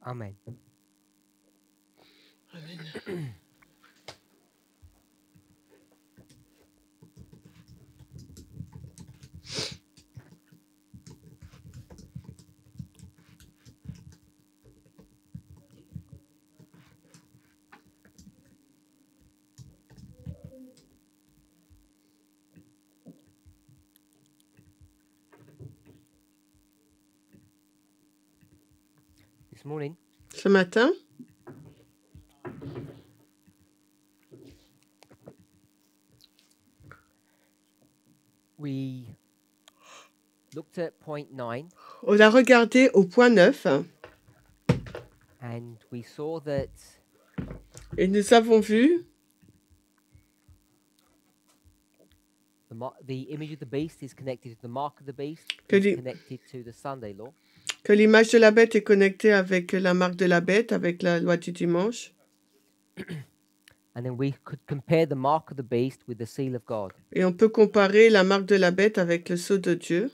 Amen. Amen. This morning, Ce matin, we looked at point 9 on a regardé au point 9 and we saw that et nous avons vu the image of the beast is connected to the mark of the beast, Que is les- connected to the Sunday law. que l'image de la bête est connectée avec la marque de la bête, avec la loi du dimanche. And then we could compare the mark of the beast with the seal of God. Et on peut comparer la marque de la bête avec le sceau de Dieu.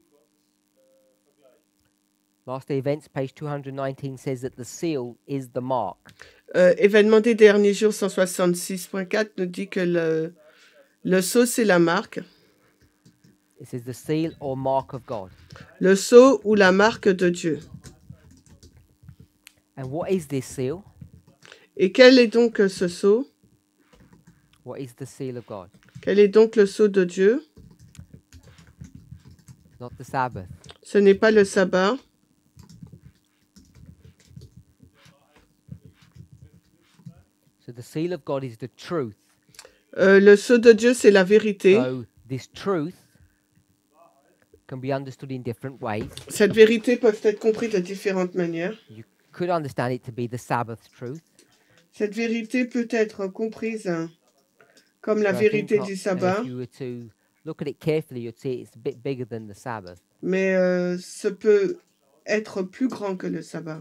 Last Day Events, page 219, says that the seal is the mark. Événement des derniers jours 166.4 nous dit que le sceau, c'est la marque. It says the seal or mark of God. Le sceau ou la marque de Dieu. And what is this seal? Et quel est donc ce sceau? What is the seal of God? Quel est donc le sceau de Dieu? It's not the Sabbath. Ce n'est pas le sabbat. So the seal of God is the truth. Le sceau de Dieu, c'est la vérité. So this truth can be understood in different ways. Cette vérité peut être comprise de différentes manières. You could understand it to be the Sabbath truth. Cette vérité peut être comprise comme la But I think vérité not- du and sabbat, if you were to look at it carefully, you'd see it's a bit bigger than the Sabbath. mais ce peut être plus grand que le sabbat.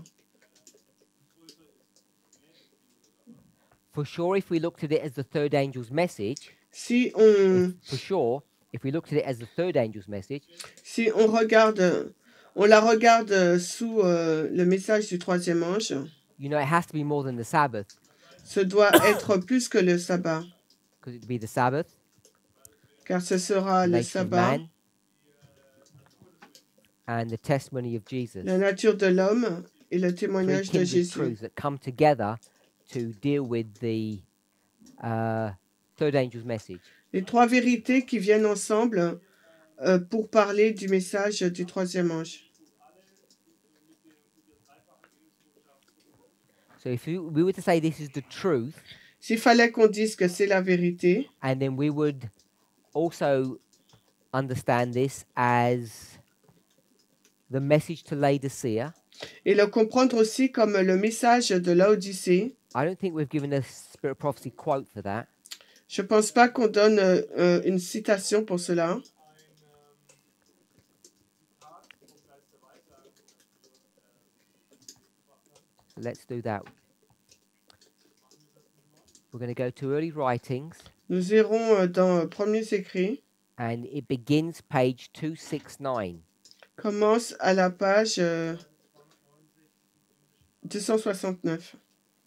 For sure, if we looked at it as the third angel's message, Si on, for sure, if we looked at it as the third angel's message, si on regarde, on la regarde sous le message du troisième ange, you know it has to be more than the Sabbath, ce doit être plus que le sabbat, because it'd be the Sabbath, car ce sera the le nature of sabbat, man, and the testimony of Jesus. la nature de l'homme et le Three témoignage de kindred Jésus. truths that come together to deal with the third angel's message. Les trois vérités qui viennent ensemble pour parler du message du troisième ange. So if we were to say this is the truth, S'il fallait qu'on dise que c'est la vérité, and then we would also understand this as the message to Laodicea, et le comprendre aussi comme le message de Laodicée, I don't think we've given a Spirit of Prophecy quote for that. je ne pense pas qu'on donne une citation pour cela. So let's do that. We're going to go to early writings, Nous irons dans Premiers Écrits, and it begins page 269. commence à la page 269.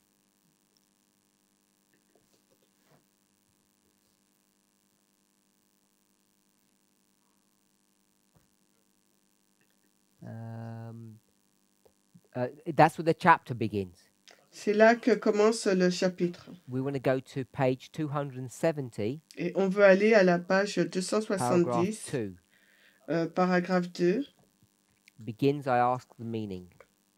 That's where the chapter begins. C'est là que commence le chapitre. We want to go to page 270, Et on veut aller à la page paragraph 270, 2. paragraphe 2. Begins, I ask the meaning.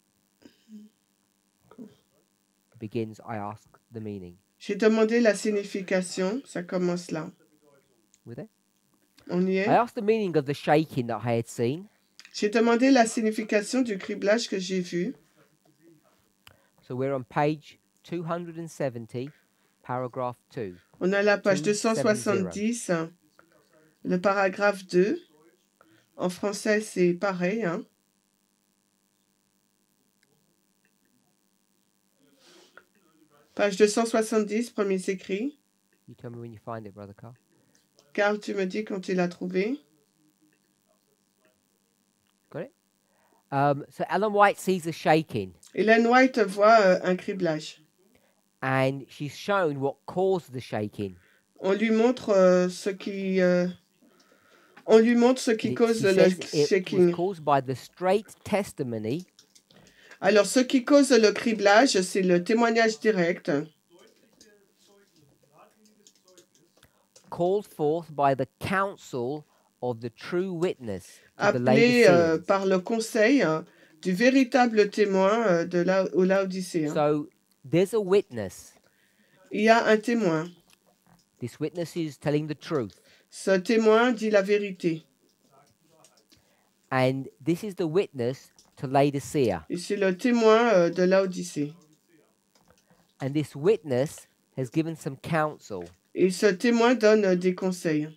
Begins, I ask the meaning. J'ai demandé la signification, ça commence là. With it? On y I est? asked the meaning of the shaking that I had seen. J'ai demandé la signification du criblage que j'ai vu. So we're on page 270, paragraph 2. On a la page 270. 270, le paragraphe 2. En français, c'est pareil. Hein? Page 270, premier écrit. You tell me when you find it, Brother Carl. Carl, tu me dis quand tu l'as trouvé. Got it? So Ellen White sees a shaking. Hélène White voit un criblage. And she's shown what caused the shaking. On lui montre ce qui cause She le says it was shaking. caused by the straight testimony Alors, ce qui cause le criblage, c'est le témoignage direct called forth by the counsel of the true witness to the appelé Laodiceans. par le conseil du véritable témoin aux Laodicéens. So there's a witness. Il y a un témoin. This witness is telling the truth. Ce témoin dit la vérité. And this is the witness to Laodicea. Et c'est le témoin de Laodicée. And this witness has given some counsel. Et ce témoin donne des conseils.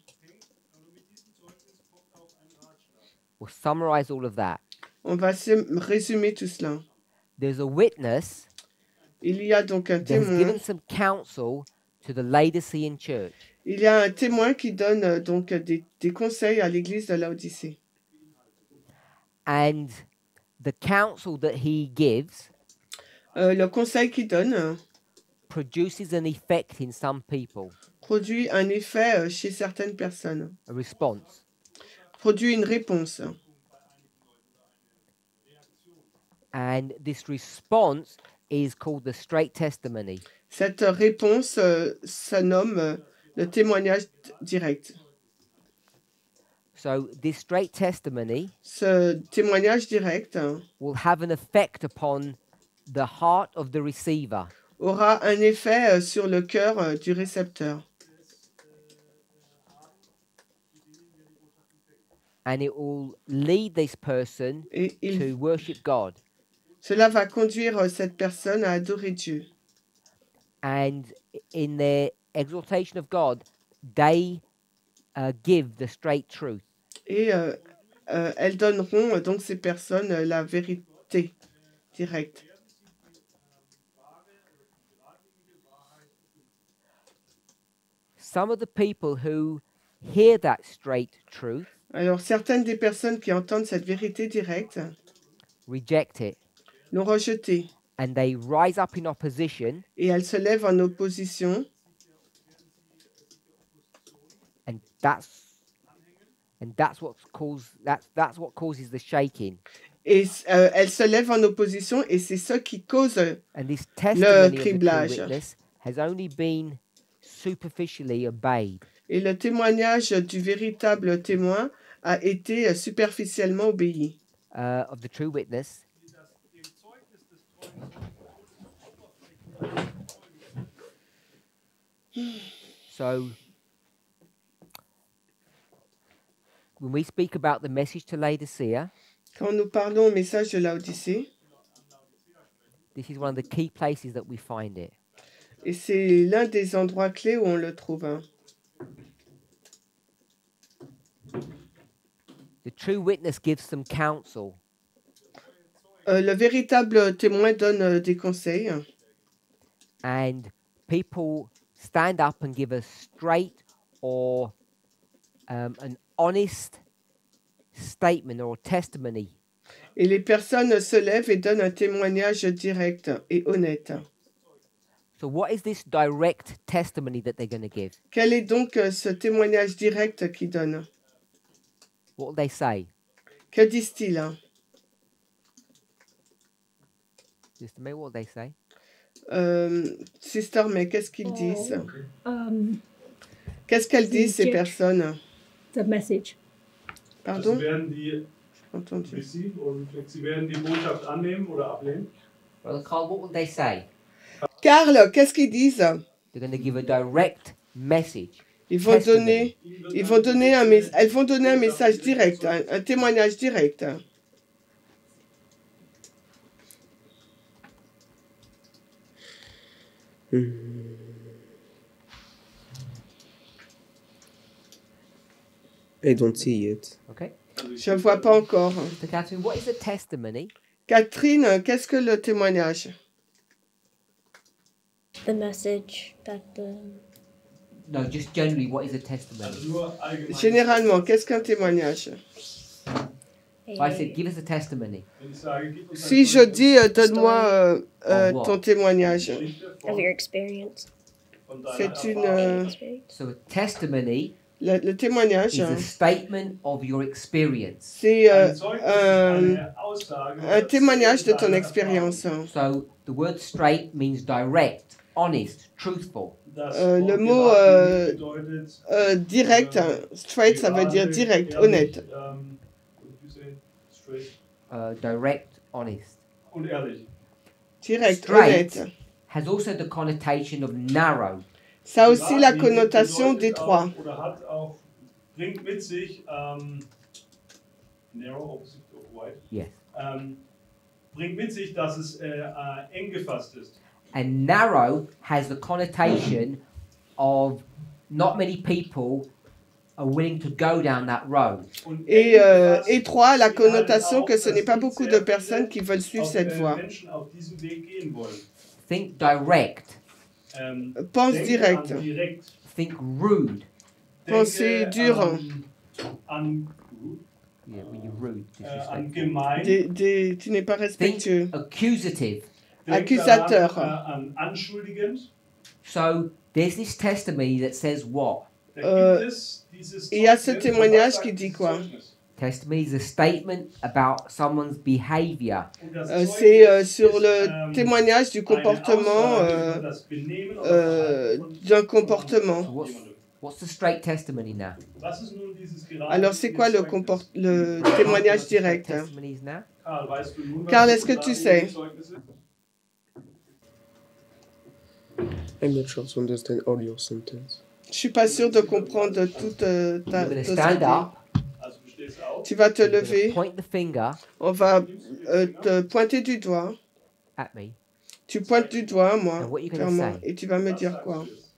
We'll summarize all of that. On va résumer tout cela. There's a witness Il y a donc un that has témoin. given some counsel to the Laodicean church. Il y a un témoin qui donne donc des conseils à l'église de Laodicée. And the counsel that he gives Le conseil qu'il donne produces an effect in some people, produit un effet chez certaines personnes, a response. produit une réponse. And this response is called the straight testimony. Cette réponse se nomme le témoignage direct. So this straight testimony Ce témoignage direct will have an effect upon the heart of the receiver. Aura un effet sur le cœur du récepteur. And it will lead this person Et to worship God. cela va conduire cette personne à adorer Dieu. And in their exaltation of God, they give the straight truth. Et elles donneront donc ces personnes la vérité directe. Some of the people who hear that straight truth Alors, certaines des personnes qui entendent cette vérité directe reject it, l'ont rejetée and they rise up in opposition, et elles se lèvent en opposition and that's what causes the shaking. et elles se lèvent en opposition et c'est ça qui cause And this testimony of the true criblage. witness has only been superficially obeyed. Et le témoignage du véritable témoin a été superficiellement obéi. Of the true witness. So, when we speak about the message to Laodicea, Quand nous parlons au message de Laodicée, this is one of the key places that we find it. et c'est l'un des endroits clés où on le trouve. Hein. The true witness gives some counsel. Le véritable témoin donne des conseils And people stand up and give a straight or an honest statement or testimony. et les personnes se lèvent et donnent un témoignage direct et honnête. So what is this direct testimony that they're going to give? Quel est donc ce témoignage direct qu'ils donnent? What will they say? Que disent-ils? Hein? Sister May, what will they say? Sister, mais qu'est-ce qu'ils disent? Qu'est-ce Qu'est-ce qu'elles disent ces personnes? The message. Pardon? Also werden die Entendu. receive und sie werden die Botschaft annehmen oder ablehnen. Brother Carl, what will they say? Karl, qu'est-ce qu'ils disent? They're going to give a direct message. Ils vont donner elles vont donner un message direct, un témoignage direct. I don't see it. Okay? Je ne vois pas encore. So Catherine, what is a testimony? Catherine, qu'est-ce que le témoignage? The message that the No, just generally, what is a testimony? Also nur allgemein. Généralement, qu'est-ce qu'un témoignage? If I said, give us a testimony. Wenn ich sage, gib uns Si je dis, donne-moi Of ton what? témoignage, Geschichte Of your experience. von deiner c'est une, Erfahrung. Experience. So a testimony le témoignage, is a statement of your experience. c'est Ein Zeugnis ist eine Aussage, un témoignage de ton deiner expérience. So the word straight means direct, honest, truthful. Das Le Wort mot gerade bedeutet Direct, straight, ça veut dire direct, honnête. what did you say? Straight Direct, honest. und ehrlich. Direct, Straight honnête. has also the connotation of narrow. Ça a aussi la Wahrheit connotation bedeutet d'étroit. auch, oder hat auch, bringt mit sich, narrow, opposite of wide, Yes. bringt mit sich, dass es eng gefasst ist. And narrow has the connotation of not many people are willing to go down that road. Und Et eng gefasst étroit, la connotation beinhaltet que auch, ce n'est dass pas nicht beaucoup sehr de personnes qui veulent suivre auf, cette voie. Menschen auf diesem Weg gehen wollen. Think direct. Pense Denke direct. an direkt. Think rude. Pensée Denke dure. an Yeah, when you're rude, an disrespectful. gemein. Tu n'es pas Think respectueux. accusative. Denk Accusateur. daran, an anschuldigend. So there's this testimony that says what? Da gibt es dieses Il y a ce Zeugnis. témoignage Was sagt qui dit dieses quoi? Zeugnis? Testimony is a statement about someone's behavior. Und das C'est Zeugnis sur ist, le témoignage du eine comportement, Aussage über das Benehmen oder Verhalten von d'un comportement. So jemandem. what's the straight testimony now? Was ist nun dieses gerade Alors c'est quoi le, Zeugnis? le témoignage What the straight direct? testimony is now? Karl, weißt du nun, was Karl, das est-ce que tu gerade sais? Zeugnis ist? I'm not sure to understand all your sentence. Je suis pas sûre de comprendre toute ta You're going to ta stand idée. up. Also du stehst auf, Tu vas te You're gonna lever, point the finger on va te pointer du doigt. at me. Tu pointes du doigt à moi, And what you gonna clairement, say? et tu vas me was dire sagst quoi? du jetzt?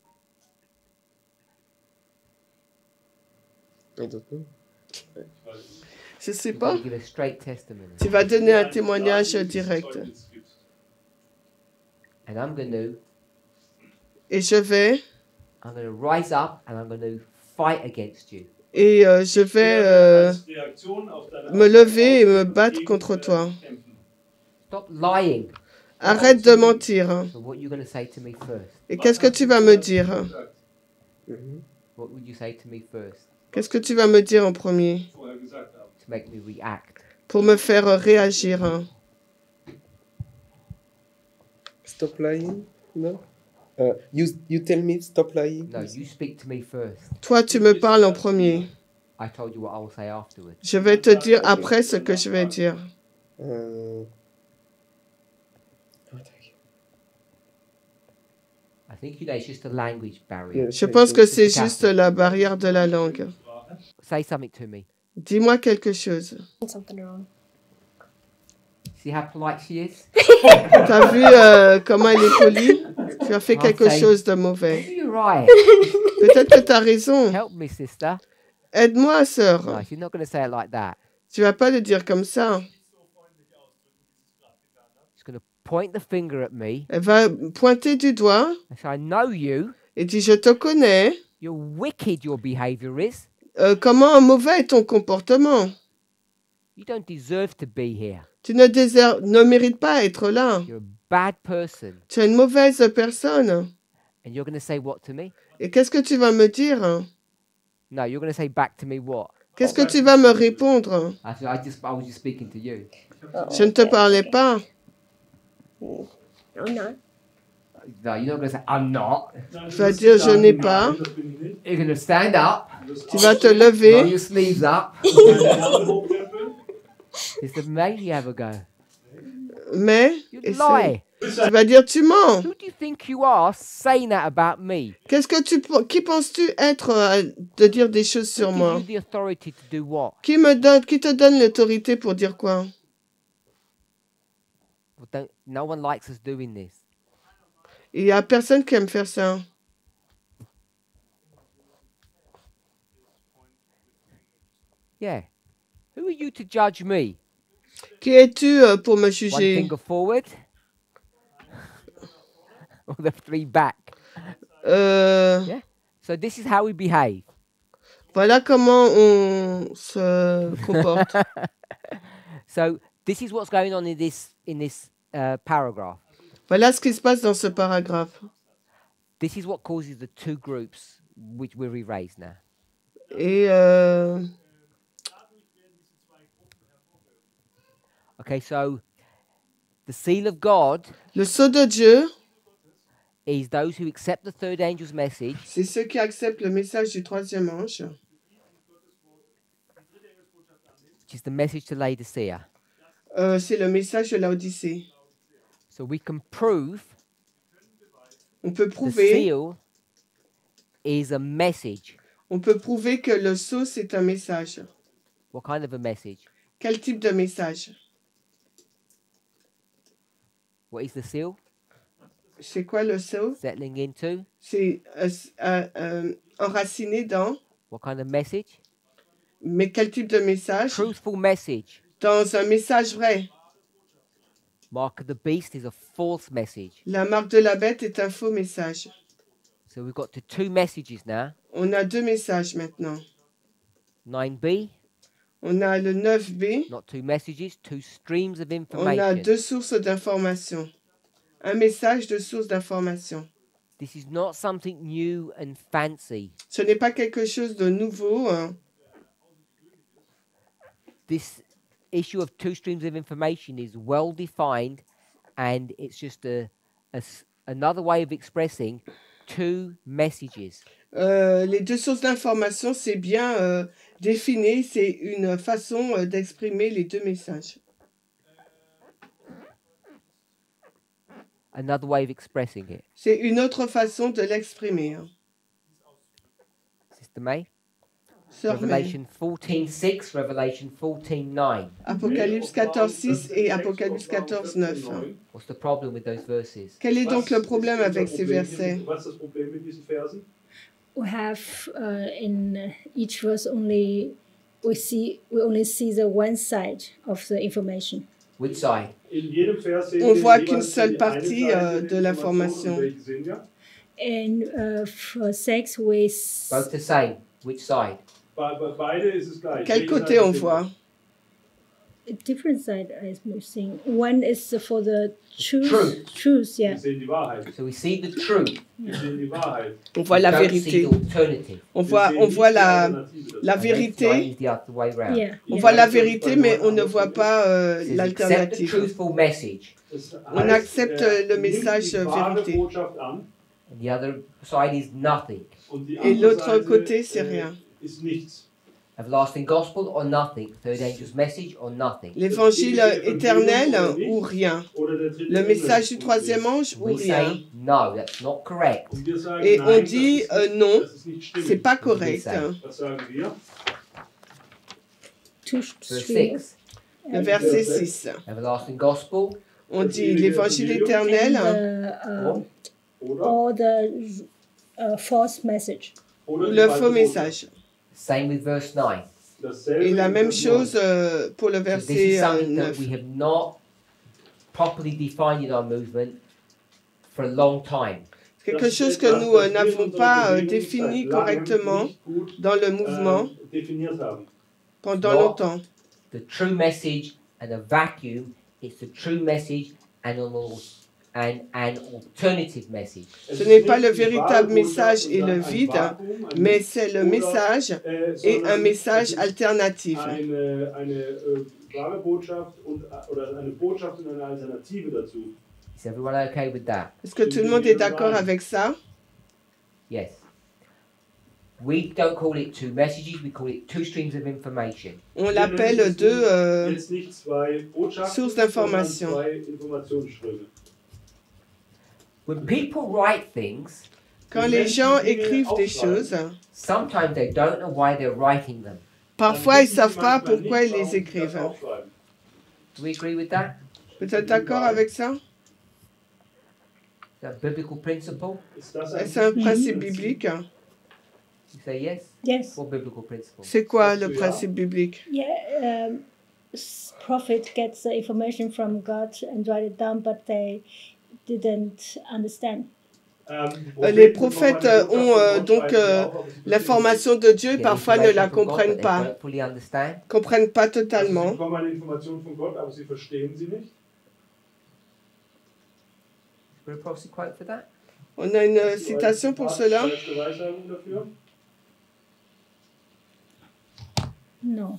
I don't know. Ich weiß nicht. Je sais You're pas. going to give a straight testimony. Tu vas donner un Ein témoignage Zeugnis direct. gibst. And I'm going to Et je vais, rise up and I'm going to fight against you. et je vais Als Reaktion auf deine me lever et me Aussage battre gegen, contre toi. kämpfen. Stop lying. Arrête de mentir. So what are you going to say to me first? Et qu'est-ce que tu vas me dire? Mhm. What would you say to me first Qu'est-ce que tu vas me dire en premier Vorher gesagt haben. to make me react? pour me faire réagir? Stop lying? No? You tell me stop lying? No, you speak to me first. Toi, tu me parles en premier. I told you what I will say afterwards. Je vais te dire après ce que je vais dire. I think it's just a language barrier. Je pense que c'est juste la barrière de la langue. Say something to me. Dis-moi quelque chose. Something wrong. See how polite she is? T'as vu comment elle est polie? Tu as fait quelque chose de mauvais. You're right. Peut-être que tu as raison. Help me, sister. Aide-moi, sœur. No, she's not going to say it like that. Tu vas pas le dire comme ça. She's going to point the finger at me Elle va pointer du doigt and say, I know you. et dire, je te connais. You're wicked, your behavior is. Comment mauvais est ton comportement? You don't deserve to be here. Tu ne mérites pas être là. You're a bad person. Tu es une mauvaise personne. And you're going to say what to me? Et qu'est-ce que tu vas me dire? No, you're going to say back to me what? Qu'est-ce que tu vas me répondre? I was just speaking to you. Je ne te parlais pas. No, I'm not. No, you're not going to say, I'm not. Tu vas dire, je n'ai pas. Das bin ich nicht. You're going to stand up, Tu vas te roll lever. your sleeves up. Meine Arme hochkrempeln. It's the maybe have a go. Mais You essaie. lie. Tu vas dire, tu mens. Who do you think you are saying that about me? Qui penses-tu être de dire des choses sur Who moi? gives you the authority to do what? Qui te donne l'autorité pour dire quoi? Well, no one likes us doing this. Il y a personne qui aime faire ça. Yeah. Who are you to judge me? Qui es-tu pour me One juger? finger forward? Or the three back? Euh, So this is how we behave. Voilà comment on se comporte. So this is what's going on in this paragraph. Voilà ce qui se passe dans ce paragraphe. This is what causes the two groups which we'll erase now. Et Okay, so the seal of God le sceau de Dieu, is those who accept the third angel's message, c'est ceux qui acceptent le message du troisième ange, which is the message to Laodicea. c'est le message de l'Odyssée. So we can prove On peut the prouver, seal is a message. on peut prouver que le sceau, c'est un message. What kind of a message? Quel type de message? What is the seal? C'est quoi le sceau? Settling into? C'est enraciné dans. What kind of message? Mais quel type de message? Truthful message. Dans un message vrai. Mark of the beast is a false message. La marque de la bête est un faux message. So we've got the two messages now. On a deux messages maintenant. 9b, On a le 9b. not two messages, two streams of On a information. deux sources d'information. Un message, deux sources d'information. This is not something new and fancy. Ce n'est pas quelque chose de nouveau. Hein. This issue of two streams of information is well defined, and it's just another way of expressing two messages. Les deux sources d'information, c'est bien défini. C'est une façon d'exprimer les deux messages. Another way of expressing it. C'est une autre façon de l'exprimer. Hein. Sister May? Sœur May. Revelation 14:6, Revelation 14:9. Apocalypse 14:6 et Apocalypse 14:9. Hein. What's the problem with those verses? Quel est donc le problème avec ces versets? Was ist das Problem mit diesen Versen? We have in each verse only we only see the one side of the information. Which side? In jedem Vers sehen On wir voit jeweils qu'une seule die partie eine Seite de der l'information. Information. Welche sehen wir? And for sex, we Both the same. Which side? Bei beide ist es gleich. Quel Welche côté Seite on sehen voit? a different side I'm seeing. One is for the truth. Truth. Yeah. Wir sehen die Wahrheit. So we see the truth. Wir sehen die Wahrheit. On voit la We don't see vérité. the alternative. On Wir voit, sehen on nicht voit die la Alternative dazu. la And this vérité. line is the other way round. Yeah. On yeah. voit la vérité, mais on ne voit pas It says, accept the l'alternative. truthful message. Das On heißt, accepte le nimmt message die wahre vérité. Botschaft an And the other side is nothing. und die Et andere l'autre Seite, côté, c'est rien. ist nichts. Everlasting gospel or nothing. Third angel's message or nothing. L'évangile éternel ou rien. Oder der dritte Le message du Engel. troisième ange ou We rien. say no, that's not correct. Und wir sagen, Et nein, on das dit ist non, das ist nicht stimmig. c'est pas correct. Was sagen wir? Two Verse streams. 6. Le verset 6. Everlasting gospel. On dit l'évangile éternel And Oder? all the false message. Oder ou die le falsche faux Botschaft. message. Same with verse 9. Dasselbe Et la in même Vers chose 9. pour le So this verset is something that 9. we have not properly defined in our movement for a long time. Quelque Das ist chose que etwas, nous das wir in n'avons unserer pas Bewegung défini seit langem correctement nicht gut, dans le mouvement definiert haben. pendant Non. longtemps. The true message and a vacuum is the true message and an alternative message. Ce n'est pas le véritable message et le vide, mais c'est le message et un message alternatif. Eine wahre Botschaft oder eine Botschaft und eine Alternative dazu. Is everyone okay with that? Est-ce que tout le monde est d'accord avec ça? Yes. We don't call it two messages, we call it two streams of information. On l'appelle deux Jetzt nicht zwei Botschaften, sources sondern d'information. zwei Informationsströme. When people write things, Quand les gens écrivent des choses, sometimes they don't know why they're writing them. parfois ils ne savent pas pourquoi ils les écrivent. Do we agree with that? Vous êtes d'accord avec ça? Is that a biblical principle? Est-ce un principe biblique? You say yes? Yes. What biblical principle? C'est quoi le principe biblique? Yeah. Prophet gets the information from God and write it down, but they didn't understand. Les prophètes ont donc l'information de Dieu et get parfois ne la information from God, comprennent but they pas, don't fully understand. comprennent pas Also, sie totalement. bekommen eine Information von Gott, aber sie verstehen sie nicht. Is there a prophecy quote for that? On a une citation pour cela. Deutsche Weissagung dafür. No.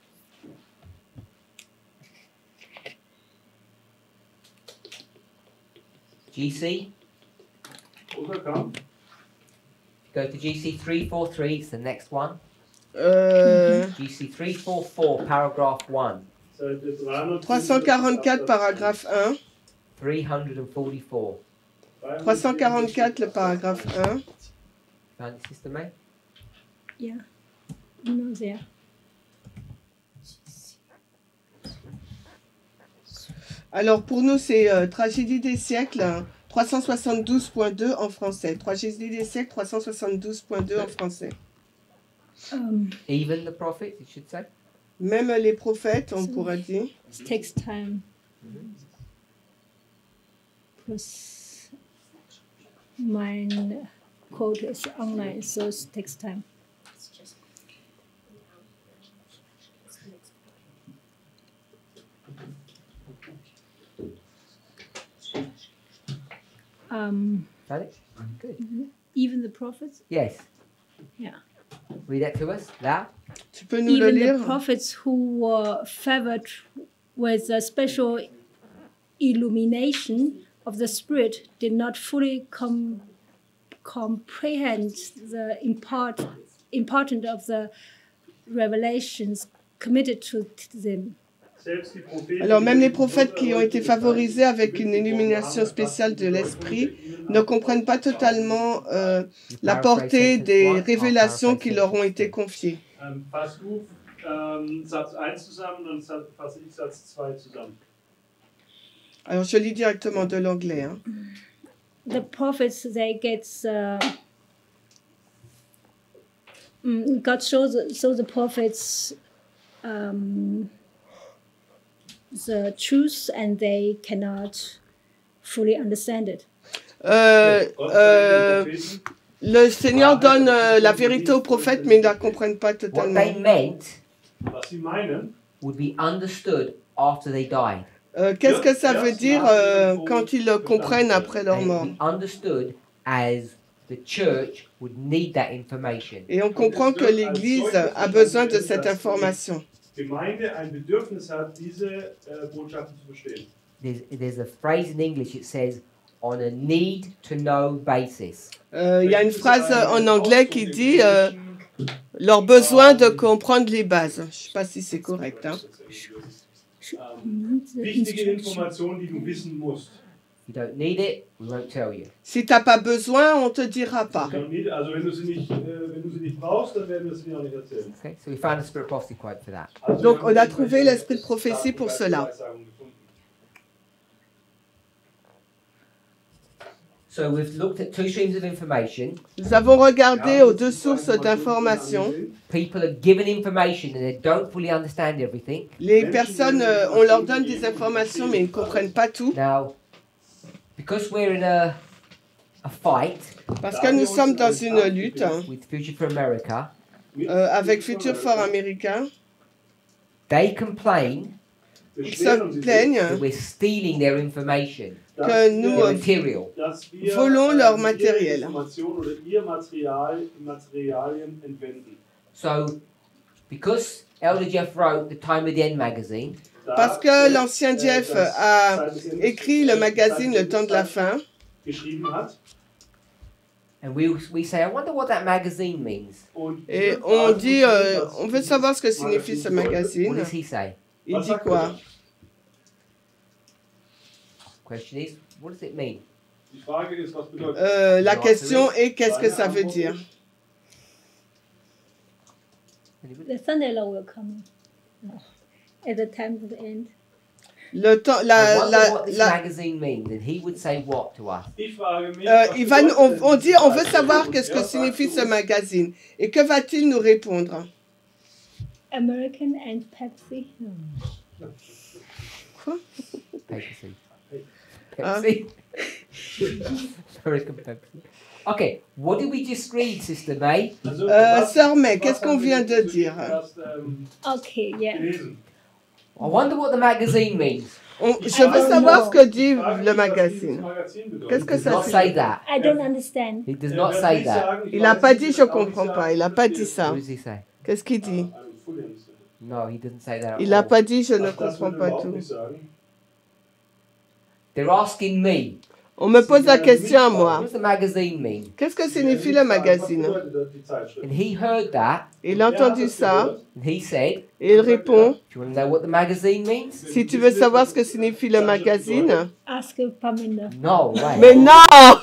GC, Unterkamp. go to GC 343, it's the next one. GC 344, paragraph 1, Seite 300. 344, paragraphe 1. 344. 344, le paragraphe 1. Found it, Sister May? Yeah. No, there. Alors pour nous, c'est Tragédie des siècles, 372.2 en français. Tragédie des siècles, 372.2 en français. Even the prophets, it should say. Même les prophètes, on pourrait dire. It takes time. Plus mine quote is online, so it takes time. Found it? Good. Even the prophets, Yes. yeah. Read that to us. That. Tu peux nous le Even lire? the prophets who were favored with a special illumination of the Spirit did not fully comprehend the importance of the revelations committed to them. Selbst die Propheten, Alors même les die prophètes qui ont été favorisés avec une illumination spéciale de l'esprit ne comprennent pas totalement la portée des révélations qui leur ont été confiées. Fass du Satz 1 zusammen, dann fasse ich Satz 2 zusammen. Alors je lis directement de l'anglais. Hein. The prophets, they get God shows the prophets the truth, and they cannot fully understand it. Gott zeigt den Propheten, Le Seigneur donne la vérité aux prophètes, mais ils ne la comprennent pas What they totalement. meant was sie meinen. would be understood after they died. Qu'est-ce que ça veut dire quand ils le comprennent après leur And mort? it would be understood as the church would need that information. Et on comprend que l'Église a besoin de cette information. Gemeinde ein Bedürfnis hat, diese Botschaften zu verstehen. There's a phrase in English, it says, on a need-to-know basis. Il y a une phrase en anglais qui dit leur besoin de comprendre les bases. Je ne sais pas si c'est correct. Hein. Wichtige Informationen, die du wissen musst. If you don't need it, we won't tell you. Si tu n'as pas besoin, on ne te dira pas. Also wenn du sie nicht brauchst, dann werden wir sie dir auch nicht erzählen. Okay, so we found a spirit prophecy quote for that. Also Donc, wir haben on a die trouvé l'esprit de prophétie pour cela. Weissagung gefunden. So we've looked at two streams of information. Nous avons regardé aux deux sources d'information. People are given information and they don't fully understand everything. Les personnes, on leur donne des informations, mais ils ne comprennent pas tout. Now, because we're in a fight Parce que nous sommes dans une lutte with Future for America, avec Future for America. they complain Ils se plaignent that we're stealing their information, que nous their material. dass wir volons leur ihre matériel. Informationen oder ihr Materialien entwenden. So, because Elder Jeff wrote the Time of the End magazine, Parce que l'ancien Jeff a écrit le magazine Le Temps de la Fin. Geschrieben hat. and we say, I wonder what that magazine means. Und Et on dit, on veut savoir ce que signifie ce What magazine. does he say? Il dit quoi? Question is, what does it mean? Die Frage ist, was bedeutet La question est qu'est-ce que ça veut dire? The thunder law will come at the time of the end. Le temps, I wonder what this magazine means, and he would say what to us? Ich frage mich, il va, on dit, on veut savoir qu'est-ce que signifie ce magazine. Et que va-t-il nous répondre? American and Pepsi. Pepsi. Ah. Pepsi. Very competitive. Okay, what did we just read, Sister May? Also, Sœur May, qu'est-ce qu'on vient de dire? Okay, yeah. gelesen. I wonder what the magazine means. Je veux savoir ce que dit le magazine. Qu'est-ce He que does ça not say signifie? that. I don't understand. He does not say that. Il n'a pas dit je comprends pas. Il n'a pas dit ça. What does he say? Qu'est-ce qu'il dit? No, he doesn't say that at Il n'a all. pas dit je ne comprends pas tout. They're asking me, On me pose la question à what moi. does the magazine mean? Qu'est-ce que signifie le magazine? And he heard that, Il a entendu ça and he said, et il répond, do you want to know what the magazine means? si tu veux savoir ce que signifie le magazine. Ask Pamela. No way. Mais non,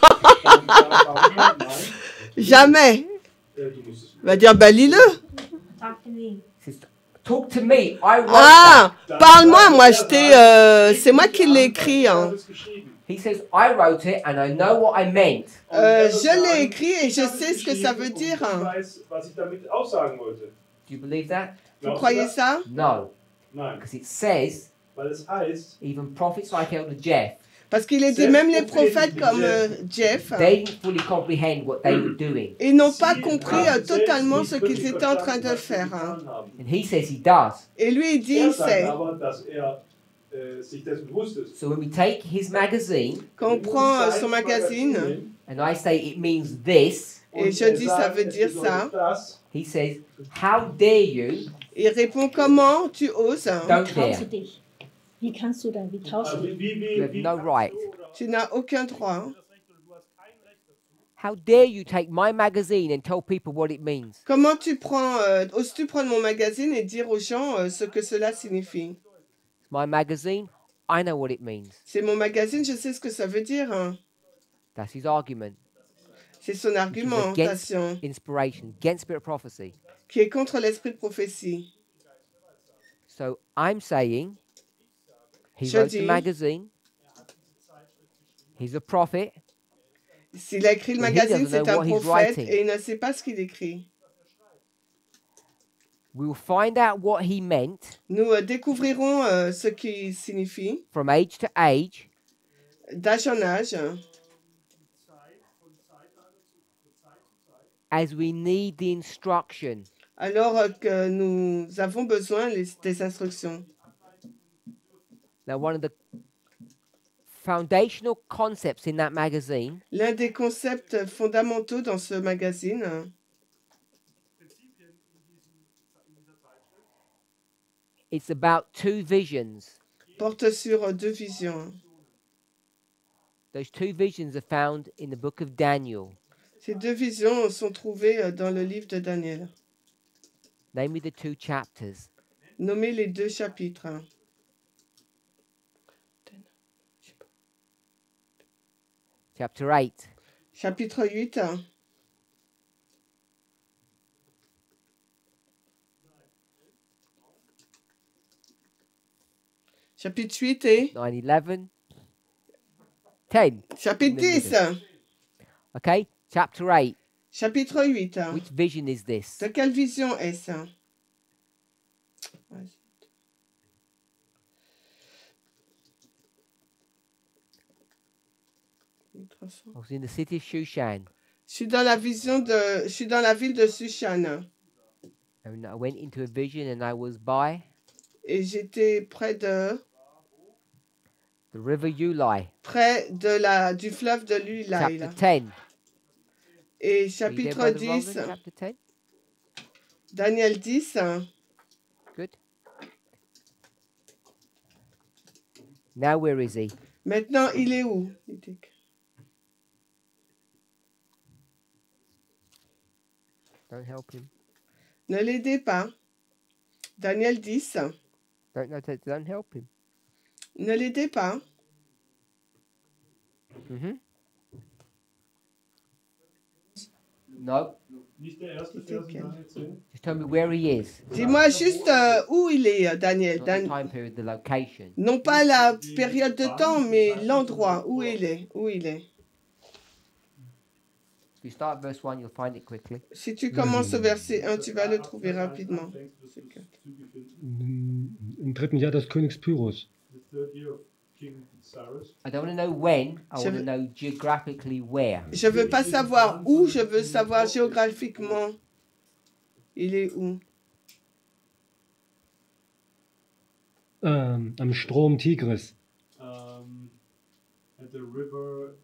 jamais. Il va dire, bah lis-le. Talk to me. He says, talk to me. I wrote Ah, parle-moi, moi c'est moi qui l'ai écrit. Hein. that. He says, I wrote it and I know what I meant. Je l'ai écrit et je sais ce que ça veut dire. Hein. Do you believe that? Vous croyez ça? No, Nein, because it says weil es heißt, even prophets like Elder Jeff, Parce qu'il est dit, même les prophètes comme Jeff, they didn't fully comprehend what they were doing. ils n'ont pas compris totalement ce qu'ils étaient en train de faire. Hein. And he says he does. Et lui, il dit, il sait. aber, dass sich dessen bewusst ist. So when we take his magazine Quand on prend son magazine and I say it means this, et je dis, ça veut dire ça, he says, how dare you? il répond, comment tu oses? Don't Tausche dare. dich. Wie kannst du dann? Wie tauschst du? You have no right. Tu n'as aucun droit. Hein. How dare you take my magazine and tell people what it means? Comment tu prends, oses-tu prendre mon magazine et dire aux gens ce que cela signifie? My magazine, I know what it means. C'est mon magazine, je sais ce que ça veut dire. Hein. That's his argument. C'est son argumentation Inspiration, against spirit of prophecy. qui est contre l'esprit de prophétie. So I'm saying he Je wrote the dis- magazine. He's a prophet. S'il a écrit le But he magazine, doesn't c'est know un what he's prophète writing. et il ne sait pas ce qu'il écrit. We will find out what he meant Nous découvrirons ce qu'il signifie from age to age d'âge en âge as we need the instruction. alors que nous avons besoin des instructions. Now, one of the foundational concepts in that magazine L'un des concepts fondamentaux dans ce magazine, it's about two visions. porte sur deux visions. Those two visions are found in the book of Daniel, Ces deux visions sont trouvées dans le livre de Daniel. namely the two chapters. Nommez les deux chapitres. Chapter 8, Chapitre 8, chapitre 8 et 9, 11, 10. chapitre 10. Okay, chapter 8. Chapitre 8. Which vision is this? De quelle vision est-ce? I was in the city of Shushan, Je suis dans la ville de Sushan and I went into a vision, and I was by et j'étais près de the river Ulai. du fleuve de l'Ulai. Chapter 10. Et Are you there, chapitre Brother 10, Roland? Chapter 10. Daniel 10. Good. Now where is he? Maintenant, il est où? Don't help him. Ne l'aidez pas. Daniel 10. Don't help him. Ne l'aidez pas. Mm-hmm. No. Nicht der erste Vers in Daniel 10. Just tell me where he is. Dis-moi juste où il est, Daniel. Not the time period, the location. Non pas la période de temps, mais l'endroit où il est. Où il est. If you start at verse 1, you'll find it quickly. Si tu commences au verset 1, tu vas le trouver rapidement. Im dritten Jahr des Königs Pyrrhus. The third year of King Cyrus. I don't want to know when, I Je want to veux- know geographically where. Je veux pas savoir où, je veux savoir géographiquement. Il est où? Am Strom Tigris. At the river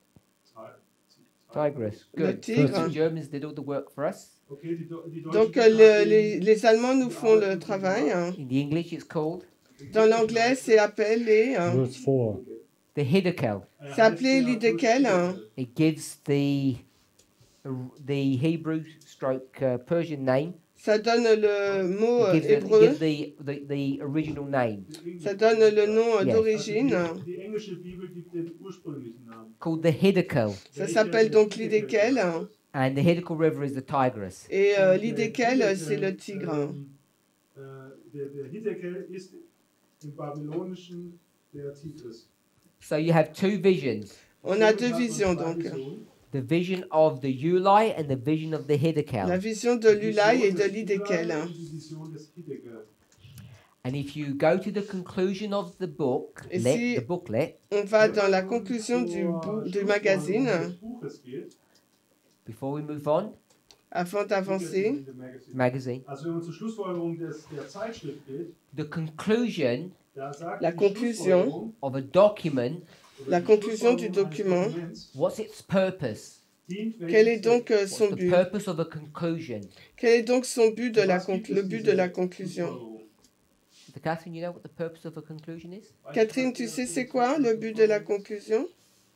Tigris. Le Good. Tigre. The Germans did all the work for us. Okay, die Deutschen Donc les Allemands nous font le travail. Hein. In the English, it's called Dans l'anglais, c'est appelé. Hein. Verse 4. the Hiddekel. C'est appelé l'Hiddekel. Hein. It gives the Hebrew stroke Persian name. Ça donne le mot It hébreu. gives the original name Ça donne le nom Yes. d'origine. Die englische Bibel gibt den ursprünglichen Namen. called the Hiddekel. Ça s'appelle donc l'Hiddekel. Hein. And the Hiddekel River is the Tigris. Et l'Hiddekel, c'est le Tigre. Hein. Der Hiddekel ist im Babylonischen der Tigris. So you have two visions. On a deux visions donc. The vision of the Ulai and the vision of the La Hiddekel. vision de l'Ulai et de l'Hiddekel. Hein. Die Vision des Hiddekel. And if you go to the conclusion of the book, Et si- the booklet, On va dans la conclusion du magazine, Des Buches geht, before we move on, avant d'avancer. in dem Magazin. magazine, Also wenn man zur Schlussfolgerung der Zeitschrift geht, the conclusion da sagt La die conclusion. Schlussfolgerung, of a document, oder La die conclusion du Schlussfolgerung eines document. Dokuments what's its purpose? dient welchem Quel est Zweck? donc What's son the but? purpose of a conclusion? Quel est donc son but de la Was gibt es le but dieser de la conclusion? Schlussfolgerung? So Catherine, you know what the purpose of a conclusion is? Catherine, tu sais c'est quoi le but de la conclusion?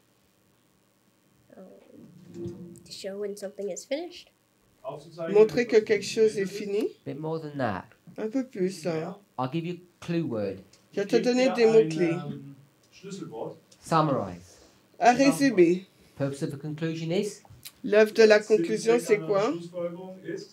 To show when something is finished. Aufzuzeigen, Montrer que was quelque chose est fini? A bit more than that. Un peu plus. Hein. I'll give you a clue word. Je vais te Gebt donner ihr des mots-clés. ein Schlüsselwort. Summarize. À résumer. Purpose of a conclusion is L'œuvre de la conclusion, c'est quoi? Schlussfolgerung ist,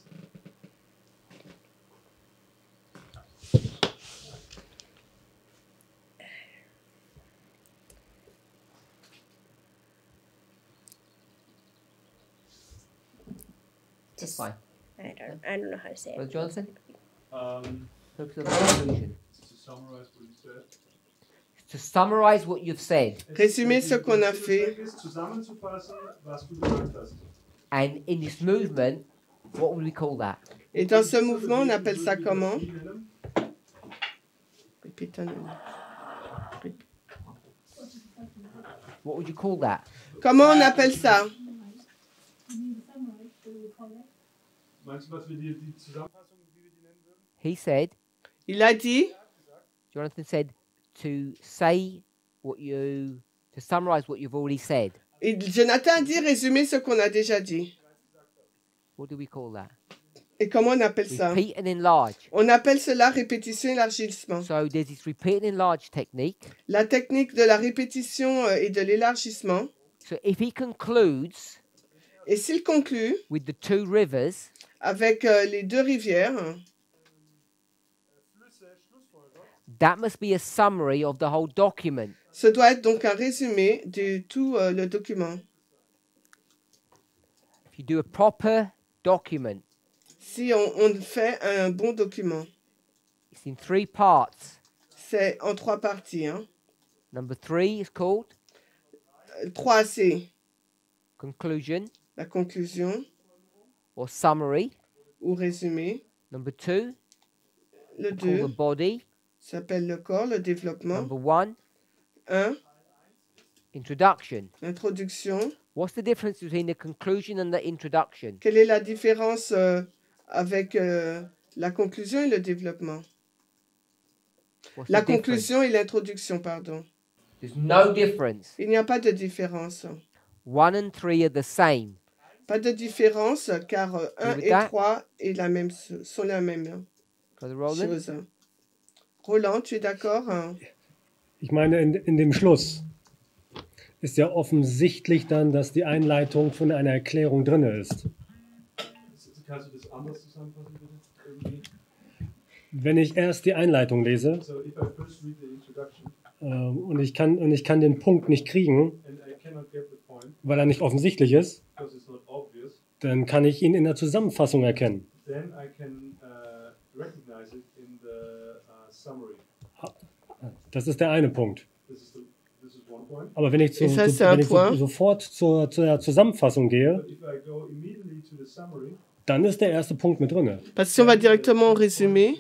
that's fine. I don't know how to say Brother it. Johnson, ähm, purpose of a conclusion. to summarize what you said. To summarize what you've said, Résumer ce qu'on a fait. Ist, zusammenzufassen, was du gesagt hast. and in this movement, what would we call that? Et dans ce mouvement, on appelle ça comment? Wie nennen? Répète un nom. What would you call that? Comment on appelle ça? Meinst du, was wir die Zusammenfassung, wie wir die nennen würden? He said, Il a dit, Jonathan said, to summarize what you've already said. et Jonathan a dit résumer ce qu'on a déjà dit. What do we call that? Et comment on appelle ça? Repeat and enlarge. On appelle cela répétition élargissement. So there's this repeat and enlarge technique. La technique de la répétition et de l'élargissement. So if he concludes Et s'il conclut with the two rivers, avec les deux rivières, that must be a summary of the whole document. ce doit être donc un résumé de tout le document. If you do a proper document, Si on fait un bon document, it's in three parts. c'est en trois parties. Hein. Number 3 is called 3, c'est conclusion la conclusion or summary. ou résumé. Number 2, Le called 2 the body. s'appelle le corps, le développement. Number 1, 1, introduction. l'introduction. What's the difference between the conclusion and the introduction? Quelle est la différence avec la conclusion et le développement? What's La the difference? conclusion et l'introduction, pardon. There's no difference. Il n'y a pas de différence. 1 and 3 are the same. Pas de différence car 1 with et that? 3 sont la même Brother Roland? chose. Roland, tu es d'accord? Ich meine, in dem Schluss ist ja offensichtlich dann, dass die Einleitung von einer Erklärung drin ist. Kannst du das anders zusammenfassen, bitte? Irgendwie? Wenn ich erst die Einleitung lese So, if I first read the introduction und ich kann den Punkt nicht kriegen, and I cannot get the point weil er nicht offensichtlich ist, because it's not obvious, dann kann ich ihn in der Zusammenfassung erkennen. then I can recognize it in the summary. Das ist der eine Punkt. This is point. Aber wenn ich, Et ça, c'est un point. sofort zur Zusammenfassung gehe, But if I go immediately to the summary, dann ist der erste Punkt mit drin. Parce que si on va directement au résumé.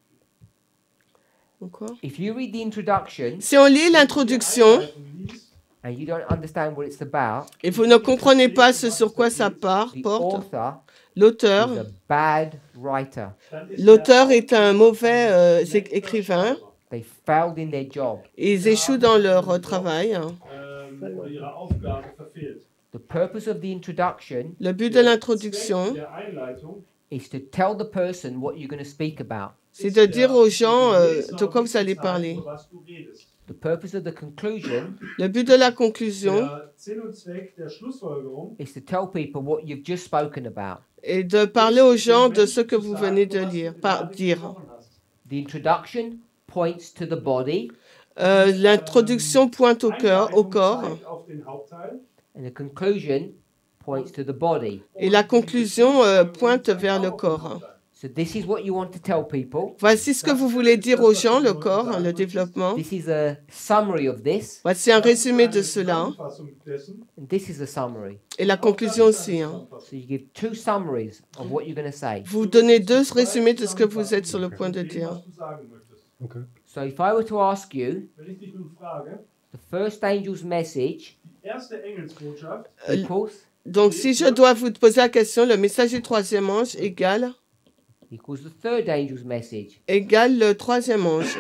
Encore. If you read the introduction Si on lit l'introduction and you don't understand what it's about, et vous ne comprenez pas ce sur quoi ça the porte, author is l'auteur a bad writer. l'auteur est un mauvais écrivain. They failed in their job. Ils échouent dans leur travail. oder ihre Aufgabe verfehlt. The purpose of the introduction Le but de l'introduction, Der Einleitung is to tell the person what you're going to speak about. c'est de dire aux gens de quoi vous allez parler. über was du redest. The purpose of the conclusion Le but de la conclusion Der Sinn und Zweck der Schlussfolgerung is to tell people what you've just spoken about. est de parler aux gens de ce que vous venez de dire. Dire. The introduction points to the body, L'introduction pointe au cœur, au corps, zeigt auf den Hauptteil. and the conclusion points to the body. et la conclusion pointe vers le corps. So this is what you want to tell people. Voici ce que vous voulez dire aux gens, le corps, le développement. This is a summary of this, Voici un résumé de cela, Zusammenfassung dessen. and this is a summary. et la conclusion aussi. Hein. So you give two summaries of what you're going to say. Vous donnez deux résumés de ce que vous êtes sur le point de Dem, dire. was du sagen möchtest. Okay. So if I were to ask you, Wenn ich dich nun frage, the first angel's message die erste Engelsbotschaft equals Donc, si je dois vous poser la question, le message du troisième ange égale the third angel's message. le troisième ange.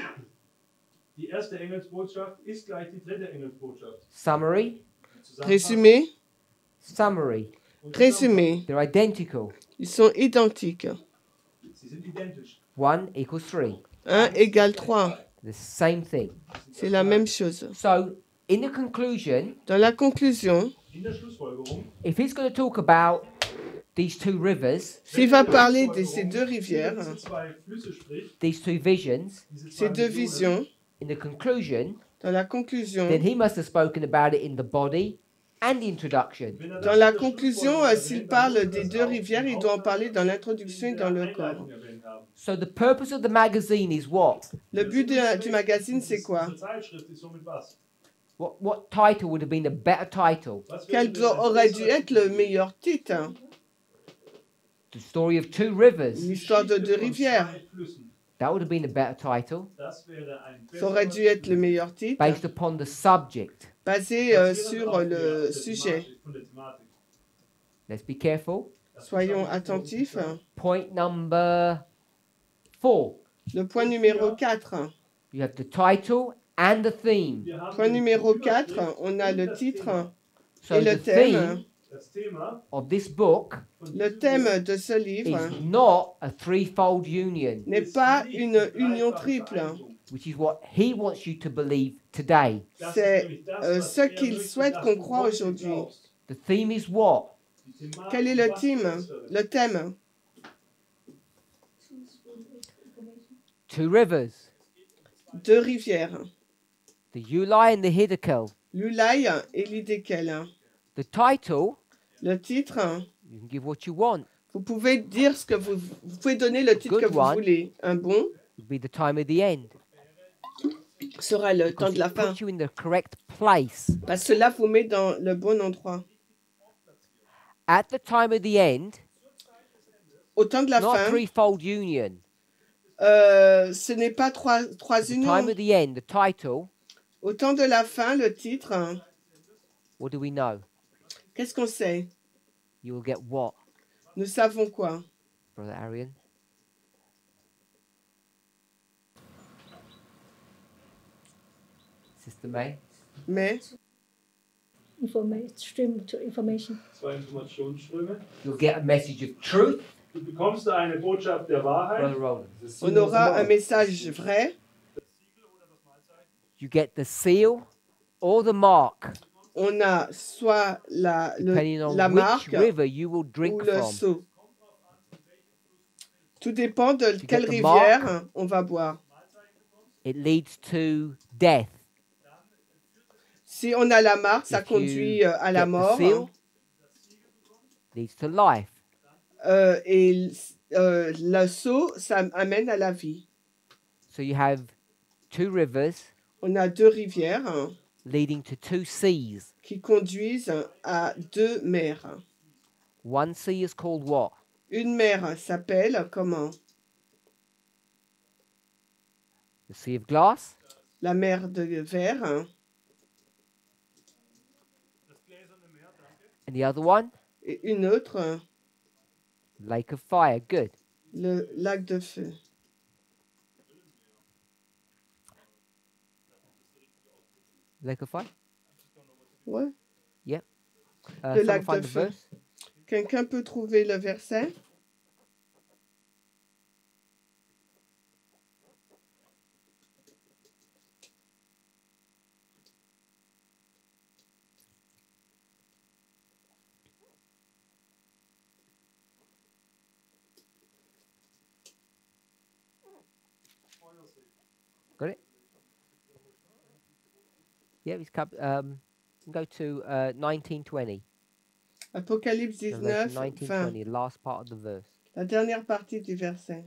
Die erste Engelsbotschaft ist gleich die dritte Engelsbotschaft. Summary, Résumé, summary. résumé. They're identical. Ils sont identiques. Sie sind identisch. 1 equals 3. 1 égale 3. The same thing. C'est la même chose. So in the conclusion, Dans la conclusion, In der Schlussfolgerung, if he's going to talk about these two rivers, s'il va parler de ces deux rivières, diese zwei Flüsse spricht, these two visions, diese ces zwei deux Visionen, visions, in the conclusion, dans la conclusion, then he must have spoken about it in the body and the introduction. wenn er das dans in la der conclusion, Schlussfolgerung s'il erwähnt, parle dann muss des das deux auch rivières, il in doit en der parler dans l'introduction et dans le corps. Einleitung erwähnt haben. So the purpose of the magazine is what? Le but du magazine, c'est quoi? Diese Zeitschrift ist somit was? What title would have been a better title? Was Quel wäre denn aurait dû être le meilleur titre? Hein? The story of two rivers. L'histoire de deux rivières. Zwei Flüssen. That would have been a better title, Das wäre ein Ça aurait dû être le meilleur titre, based upon the subject. basé sur le sujet. Von der Thematik. Let's be careful. Soyons attentifs. Point number 4. Le point numéro 4. You have the title and the theme. Wir haben Point den numéro Überschrift 4, on a und le das titre Thema. So et le the thème. theme Das Thema of this book von Le diesem thème Buch de ce livre is not a threefold union, n'est ist pas nicht une die union dreifache triple. Vereinigung. which is what he wants you to believe today. Das C'est, ist nämlich das, was ce er qu'il möchte, souhaite dass qu'on du croit heute aujourd'hui. glaubst. The theme is what? Die Thematik, Quel est le was thème? ist das? Le thème. Two rivers, Deux rivières. the Ulai and the Hiddekel. L'Ulai et l'Hiddekel. The title, Le titre, you can give what you want. vous pouvez dire ce que vous pouvez donner le titre que Good vous one. voulez. Un bon Would be the time of the end. sera le temps Because de la it fin. puts you in the correct place. Parce que là, vous met dans le bon endroit. At the time of the end, Au temps de la not a fin, threefold union. ce n'est pas trois At the time unions. of the end, the title, Au temps de la fin, le titre, what do we know? qu'est-ce qu'on sait? You will get what, Nous savons quoi? Brother Arian? Sister May? Mais Stream to information. Zwei Informationsströme. You'll get a message of truth, Du bekommst da eine Botschaft der Wahrheit. Brother Roland. on aura un message vrai. You get the seal or the mark, On a soit depending on la which marque river you will ou drink le from. seau. Tout dépend de get quelle the rivière on va boire. It leads to death. Si on a la marque, ça If you conduit à la get the mort. seal, leads to life. Et le seau, ça amène à la vie. So you have two rivers, On a deux rivières. leading to two seas. qui conduisent à deux mers. One sea is called what? Une mer s'appelle comment? The Sea of Glass. La mer de verre. And the other one? Et une autre, Lake of Fire. Good. le lac de feu. Lake of Fire? Ouais. Yep. Le Someone lac find de the feu. verse? Quelqu'un peut trouver le verset? Got it? Yeah, he's go to 1920. Apocalypse Revelation 19, 1920, 20. the last part of the verse. La dernière partie du verset.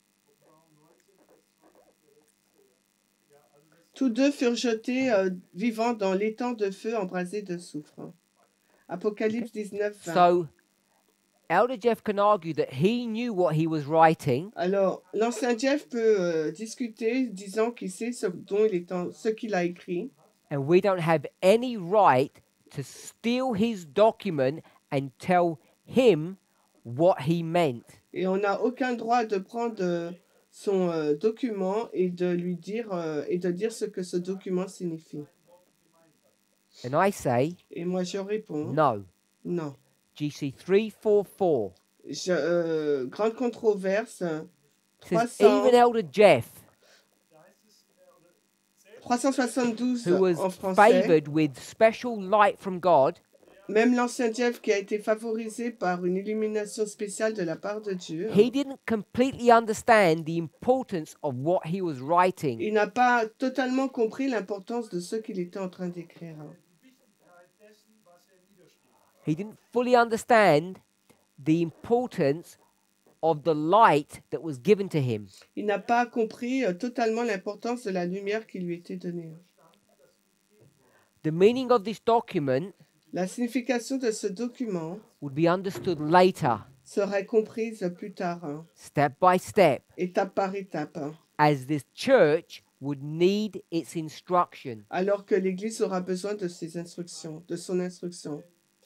Tous deux furent jetés vivants dans l'étang de feu embrasé de soufre. Apocalypse 19, 20. So, Elder Jeff can argue that he knew what he was writing, Alors, l'ancien Jeff peut discuter disant qu'il sait ce qu'il a écrit. and we don't have any right to steal his document and tell him what he meant. Et on n'a aucun droit de prendre son document et de lui dire ce que ce document signifie. And I say, Et moi je réponds no. non. GC 344 Grande controverse. says 300, even Elder Jeff, 372 who was en français. favored with special light from God, Même l'ancien Jeff qui a été favorisé par une illumination spéciale de la part de Dieu. he didn't completely understand the importance of what he was writing. Il n'a pas totalement compris l'importance de ce qu'il était en train d'écrire. He didn't fully understand the importance of the light that was given to him. Il n'a pas compris totalement l'importance de la lumière qui lui était donnée. The meaning of this document La signification de ce document would be understood later, serait comprise plus tard, step by step, étape par étape, as this church would need its instruction. alors que l'Église aura besoin de ses instructions, de son instruction.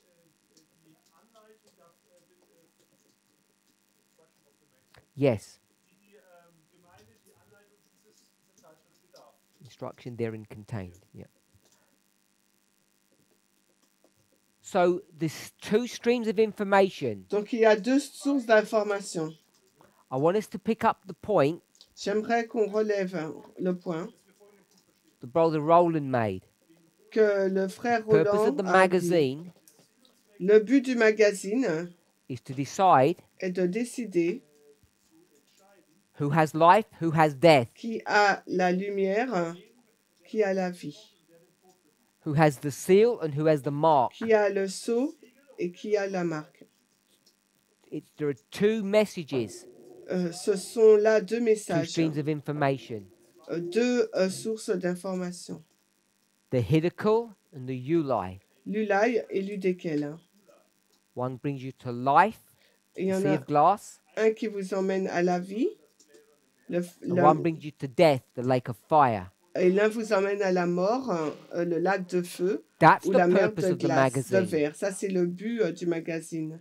Yes. Instruction therein contained. Yeah. So there's two streams of information. Donc il y a deux sources d'information. I want us to pick up the point J'aimerais qu'on relève le point the brother Roland made. que le frère Purpose Roland of the a dit. magazine Le but du magazine is to decide est de décider who has life, who has death, qui a la lumière, qui a la vie, who has the seal and who has the mark. qui a le sceau et qui a la marque. There are two messages, Ce sont là deux two messages, streams of information. deux sources d'information. The Hiddekel and the Ulai. L'Ulai et l'Udekel. One brings you to life, Il y the en sea a of glass, un qui vous emmène à la vie, and one brings you to death, the lake of fire. et l'un vous emmène à la mort, le lac de feu, That's ou the la mer purpose de of the glace, de magazine. verre. Ça, c'est le but du magazine.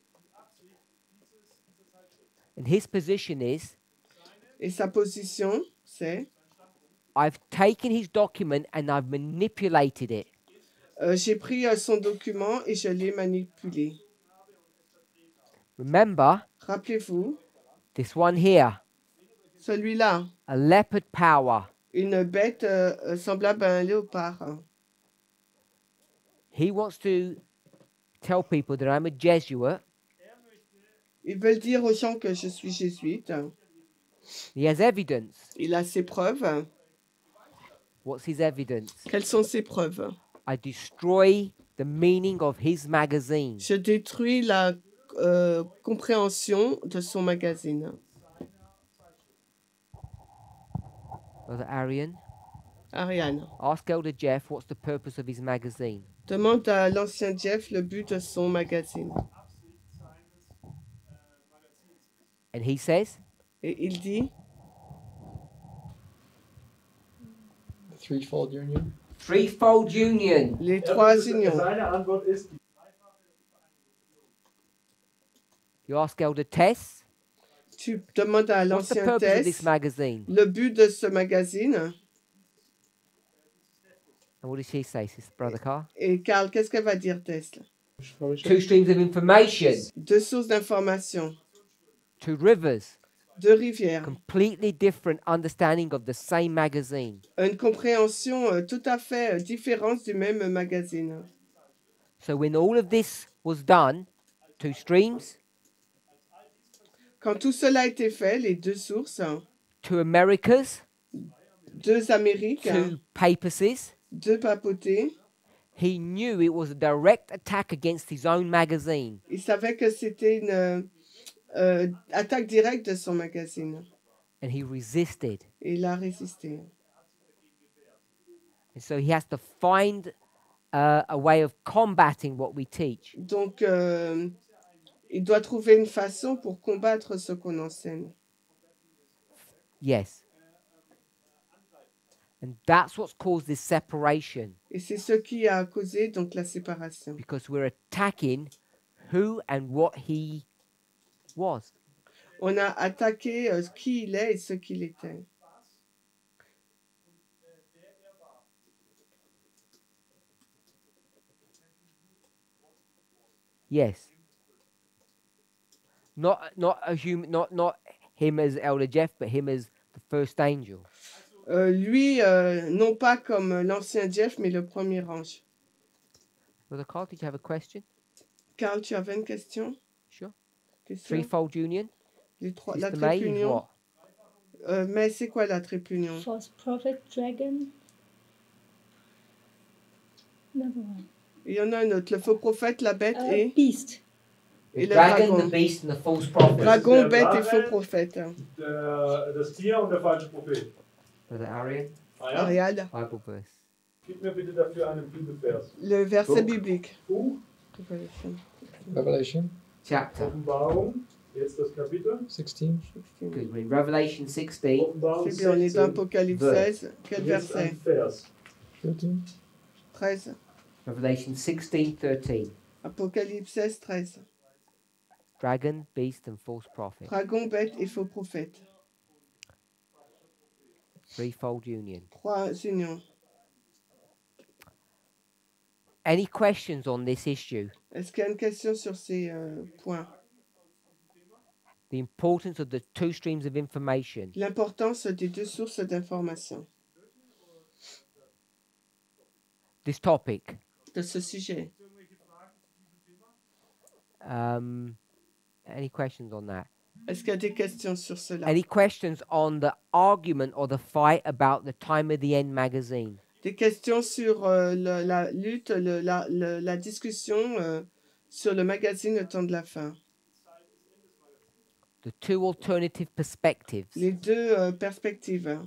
And his position is, Et sa position, c'est I've taken his document and I've manipulated it. j'ai pris son document et je l'ai manipulé. Remember, Rappelez-vous, this one here, celui-là, a leopard power. une bête semblable à un léopard. He wants to tell people that I'm a Jesuit. Ils veulent dire aux gens que je suis jésuite. He has evidence. Il a ses preuves. What's his evidence? Quelles sont ses preuves? I destroy the meaning of his magazine. Je détruis la compréhension de son magazine. Brother Arian, Ariane. Ask Elder Jeff what's the purpose of his magazine. Demande à l'ancien Jeff le but de son magazine. And he says, Et il dit, Threefold union. threefold union. les trois Seine unions. Antwort ist, You ask Elder Tess, Tu demandes à what's the l'ancien purpose of this Tess magazine? le but de ce magazine. And what does she say, Sister Brother Carr? Et Carl, qu'est-ce qu'elle va dire, Tess? Two streams of information, Deux sources d'information, two rivers, deux rivières, completely different understanding of the same magazine. une compréhension tout à fait différente du même magazine. So when all of this was done, two streams, Quand tout cela a été fait, les deux sources, two Americas, deux Amériques, two papacies, deux papautés, he knew it was a direct attack against his own magazine. il savait que c'était une attaque directe de son magazine. And he resisted. Et il a résisté. And so he has to find a way of combating what we teach. Donc, il doit trouver une façon pour combattre ce qu'on enseigne. Yes. And that's what's caused this separation, Et c'est ce qui a causé donc la séparation. because we're attacking who and what he was. On a attaqué qui il est et ce qu'il était. Yes. Not a human, not him as Elder Jeff, but him as the first angel. Lui, non pas comme l'ancien Jeff, mais le premier ange. Brother Carl, did you have a question? Carl, tu avais une question? Sure. Question? Threefold union? La Sister May, triple is union? what? Mais c'est quoi la triple union? False prophet, dragon. Another one. Il y en a un autre. Le faux prophète, la bête et Beast. The le dragon, dragon. the beast, and the false prophet. Dragon, Der bête et Drache, faux prophète. das Tier und der falsche Prophet. Brother Arian, Ah ja? Ariel, Bible verse. Gib mir bitte dafür einen Bibelvers. le verset Book. biblique. Buch, Revelation Chapter. Offenbarung, jetzt das Kapitel. 16. Good. We're in Revelation 16. Offenbarung C'est bien, on est dans 16. Apocalypse Verse. 16. Quel Jetzt verset? ein Vers. 13. 13. Revelation 16:13. Apocalypse 16, 13. Dragon, beast, and false prophet. Dragon, bête et faux prophète. Threefold union. Trois unions. Any questions on this issue? Est-ce qu'il y a une question sur ces points? The importance of the two streams of information. L'importance des deux sources d'information This topic. de ce sujet. Any questions on that? Est-ce qu'il y a des questions sur cela? Any questions on the argument or the fight about the Time of the End magazine? Des questions sur la lutte, la discussion sur le magazine Le Temps de la Fin. The two alternative perspectives. Les deux perspectives.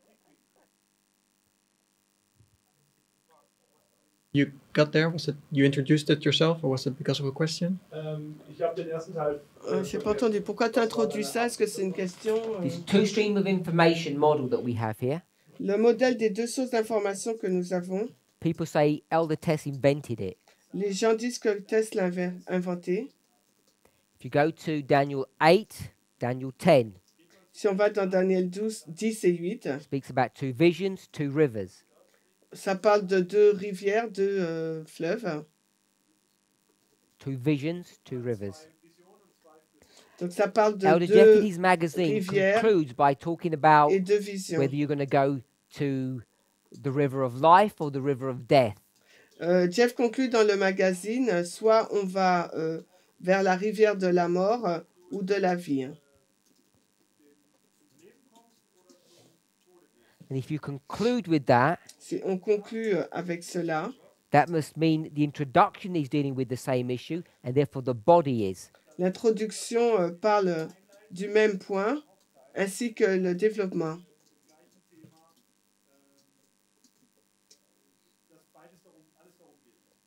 You got there? Was it you introduced it yourself, or was it because of a question? Ich habe den ersten Teil. J'ai pas entendu. Pourquoi tu as introduit ça? Est-ce que c'est une question? This two stream of information model that we have here. Le modèle des deux sources d'information que nous avons, People say Elder Tess invented it. les gens disent que Tesla l'a inventé. If you go to Daniel 8, Daniel 10, Si on va dans Daniel 12, 10 et 8, speaks about two visions, two rivers. ça parle de deux rivières, deux fleuves. Two visions, two rivers. Donc ça parle de Elder Jeff deux in his magazine rivières concludes by talking about et deux visions. whether you're going to go to the river of life or the river of death. Jeff conclut dans le magazine, soit on va vers la rivière de la mort ou de la vie. And if you conclude with that, Si on conclut avec cela, that must mean the introduction is dealing with the same issue, and therefore the body is. l'introduction parle du même point, ainsi que le développement.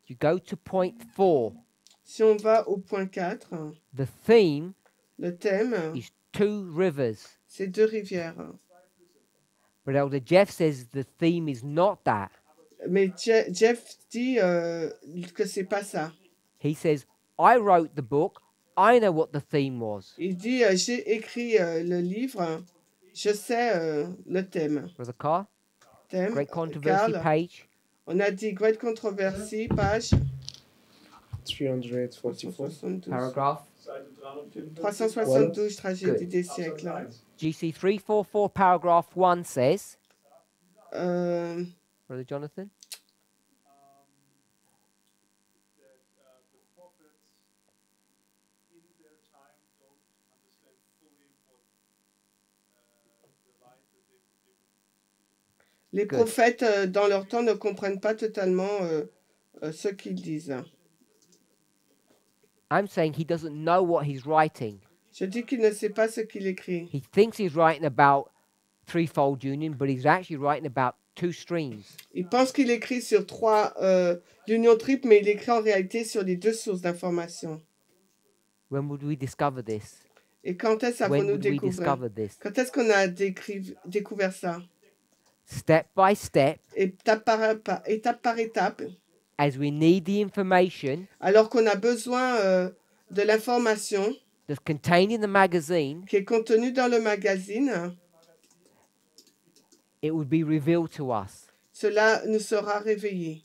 If you go to point 4, Si on va au point 4, the theme le thème, is 2 rivers. c'est 2 rivières. But Elder Jeff says the theme is not that. Mais Jeff dit que c'est pas ça. He says, I wrote the book. I know what the theme was. Il dit, j'ai écrit le livre, je sais le thème. Brother Carr, Thème, Great Controversy Carl, page. on a dit Great Controversy, page 344. 372. Paragraph. Seite 374. 372, tragédie des siècles. GC 344 paragraph 1 says, Euh, Brother Jonathan, The prophets in their time don't understand fully what the light that they were given. les Good. prophètes, dans leur temps, ne comprennent pas totalement ce qu'ils disent. I'm saying he doesn't know what he's writing. Je dis qu'il ne sait pas ce qu'il écrit. He thinks he's writing about threefold union, but he's actually writing about 2 streams. Il pense qu'il écrit sur 3 unions triples, mais il écrit en réalité sur les 2 sources d'information. When would we discover this? Et quand est-ce When avons-nous would we découvert? discover this? Quand est-ce qu'on a découvert ça? Step by step, Étape par étape, as we need the information alors qu'on a besoin de l'information that's contained in the magazine, qui est contenue dans le magazine, it would be revealed to us. cela nous sera révélé.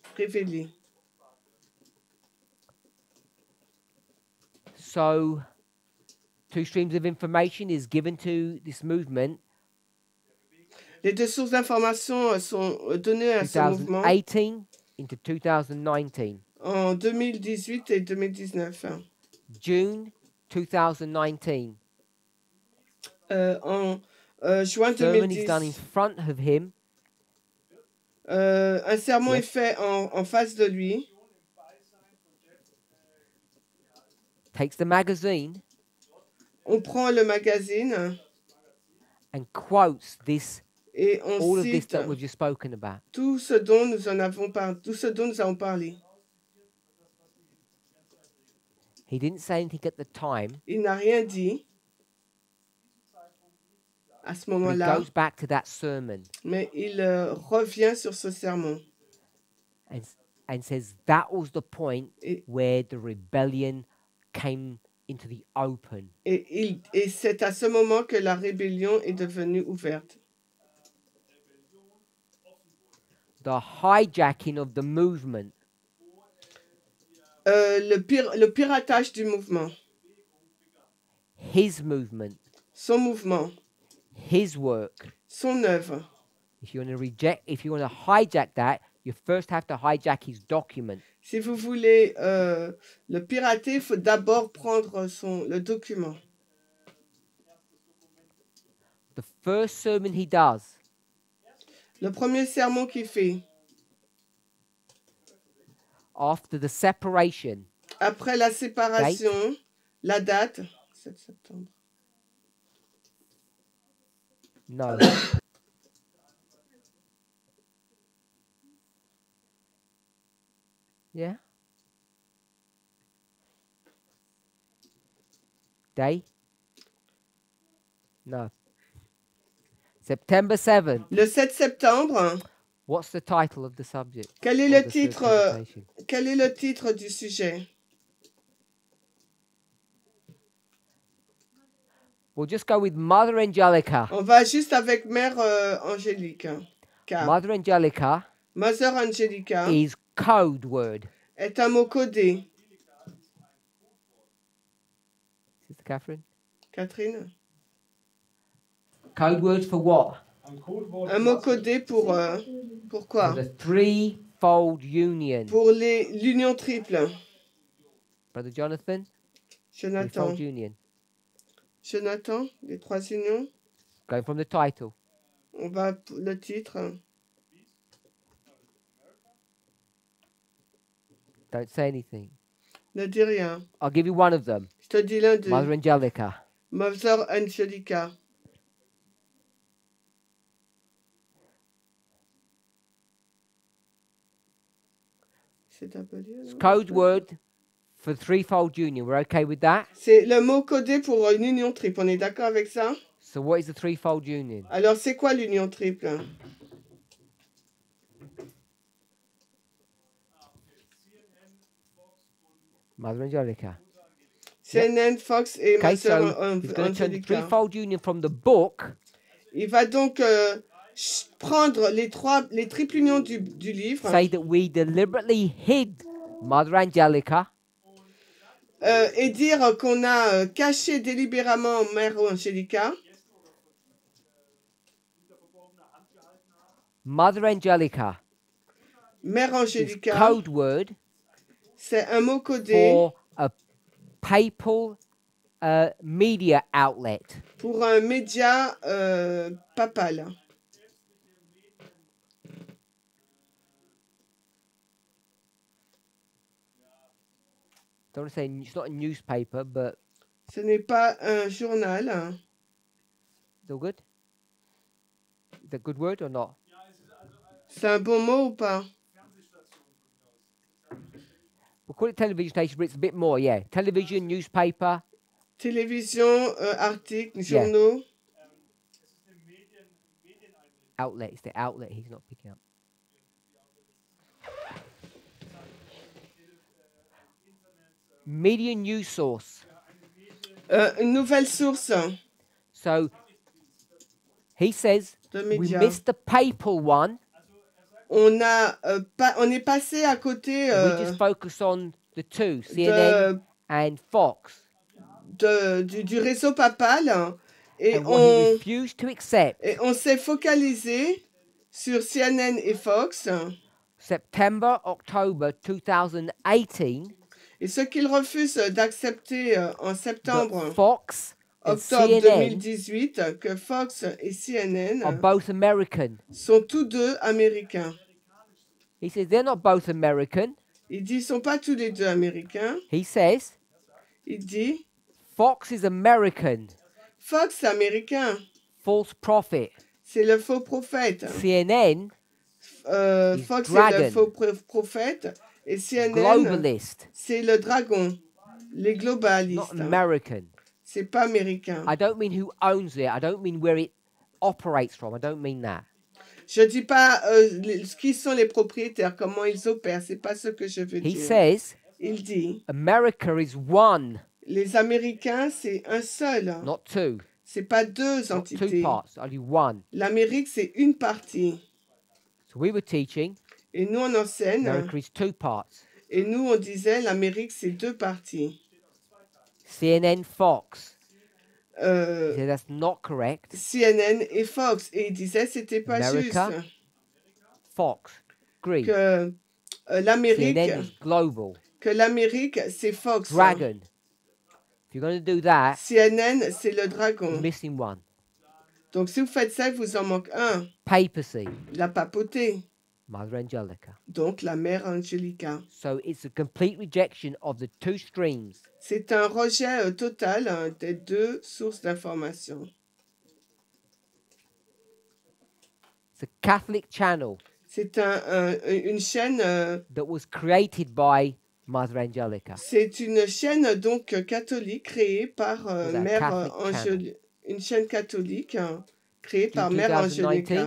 So, 2 streams of information is given to this movement, Les 2 sources d'information sont données à ce mouvement 2018 into 2019. en 2018 et 2019. June 2019. En juin Sermon is done in 2010, front of him. un sermon Yes. est fait en face de lui. Takes the magazine On prend le magazine and quotes this, et on all of this cite that we've just spoken about. tout ce dont nous avons parlé. He didn't say anything at the time, Il n'a rien dit à ce but he moment-là, goes back to that sermon mais il revient sur ce sermon. and says that was the point Et, where the rebellion came into the open. et c'est à ce moment que la rébellion est devenue ouverte. The hijacking of the movement, Le piratage du mouvement, his movement, son mouvement, his work. son œuvre. If you want to hijack that, you first have to hijack his document. Si vous voulez le pirater, il faut d'abord prendre le document. The first sermon he does Le premier sermon qu'il fait, after the separation, après la séparation, la date, 7 septembre. no. Yeah? Day? No. September 7th. Le 7 septembre, What's the title of the subject? quel est of le the titre, presentation? quel est le titre du sujet? We'll just go with Mother Angelica. On va juste avec Mère Angélique. Car Mother Angelica Mother Angelica is code word. est un mot codé. Sister Catherine? Catherine? Code word for what? Ein Codewort. Un mot codé pour For quoi? the threefold union. Pour l'union triple. Brother Jonathan? Jonathan. Threefold union. Jonathan, les 3 unions. Going from the title. On va le titre. Don't say anything. Ne dis rien. I'll give you one of them. Je te dis l'un d'eux. Mother Angelica. Mother Angelica. It's code word for threefold union. We're okay with that? C'est le mot codé pour une union triple. On est d'accord avec ça? So what is the threefold union? Alors, c'est quoi l'union triple? Mother Angelica. CNN, Fox et Okay, so Mother he's going to turn the Angelica. threefold union from the book Il va donc prendre les triples unions du livre say that we deliberately hid Mother Angelica et dire qu'on a caché délibérément Mère Angelica. Mother Angelica Mère is Angelica, code word c'est un mot codé for a papal media outlet. pour un média papal. Don't want to say it's not a newspaper, but Ce n'est pas un journal. it's all good. Is that a good word or not? C'est un bon mot ou pas? We'll call it television station, but it's a bit more, yeah. Television, newspaper. Télévision, articles, journaux. Outlet. It's the outlet he's not picking up. Media news source. Une nouvelle source So he says de we médias. missed the papal one. On est passé à côté We just focus on the two, CNN and Fox. du réseau papal et And what he refused to accept, on s'est focalisé sur CNN et Fox. September, October 2018, Et ce qu'il refuse d'accepter en septembre, that Fox and octobre CNN 2018, que Fox et CNN are both American. sont tous deux américains. He says they're not both American. Il dit, ils ne sont pas tous les deux américains. He says Il dit, Fox is American, Fox c'est américain, false prophet. c'est le faux prophète. CNN, Fox c'est dragon. le faux prophète et CNN globalist, c'est le dragon, les not globalistes. American. C'est pas américain. I don't mean who owns it. I don't mean where it operates from. I don't mean that. Je dis pas qui sont les propriétaires, comment ils opèrent, c'est pas ce que je veux He dire. says Il dit, America is one, les Américains c'est un seul, not two. c'est pas deux Not two entités. parts, only one. L'Amérique c'est une partie So we were teaching et nous on enseigne America is two parts. et nous on disait l'Amérique c'est deux parties. CNN, Fox. He Euh, said that's not correct. CNN et Fox et il disait c'était pas America, juste Fox, agree. que l'Amérique CNN is global. c'est Fox. Dragon. If you're going to do that, CNN c'est le you're dragon. missing one. Donc si vous faites ça, il vous en manque un, Papacy, la papauté. Mother Angelica. Donc la mère Angelica. So it's a complete rejection of the two streams. C'est un rejet total des deux sources d'information. It's a Catholic channel C'est une chaîne, that was created by Mother Angelica. c'est une chaîne donc catholique créée par Was a mère Catholic Angelica, une chaîne catholique créée par In mère 2019, Angelica.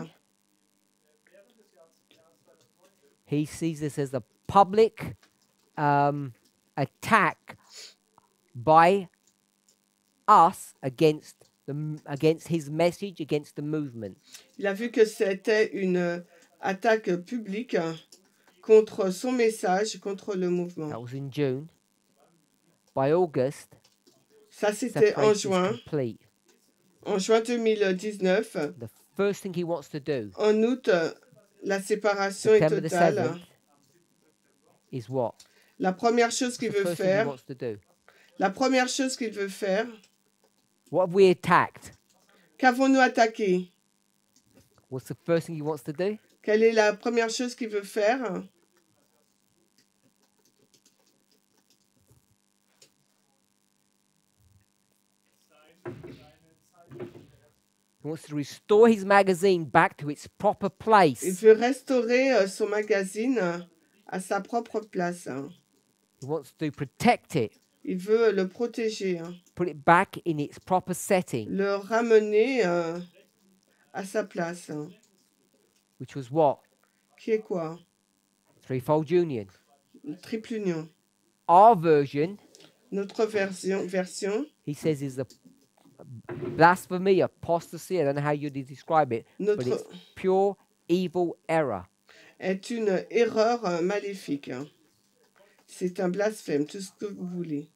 He sees this as a public attack by us against his message, against the movement. Il a vu que c'était une attaque publique contre son message, contre le That mouvement. was in June. By August, Ça, c'était en separation is juin. complete. En juin 2019. The first thing he wants to do, En août, la séparation est September the totale. 7th, is what? La première chose qu'il The veut first thing he faire, wants to do. la première chose qu'il veut faire, What have we attacked? qu'avons-nous attaqué? What's the first thing he wants to do? Quelle est la première chose qu'il veut faire? He wants to restore his magazine back to its proper Il place. veut restaurer son magazine à sa propre place. He wants to protect it, Il veut le protéger, put it back in its proper setting, le ramener à sa place. which was what? Qui est quoi? Threefold union. Triple union. Our version, Notre version he says, is a blasphemy, apostasy. I don't know how you describe it, but notre it's pure evil error. est une erreur maléfique. C'est un blasphème, tout ce que vous voulez.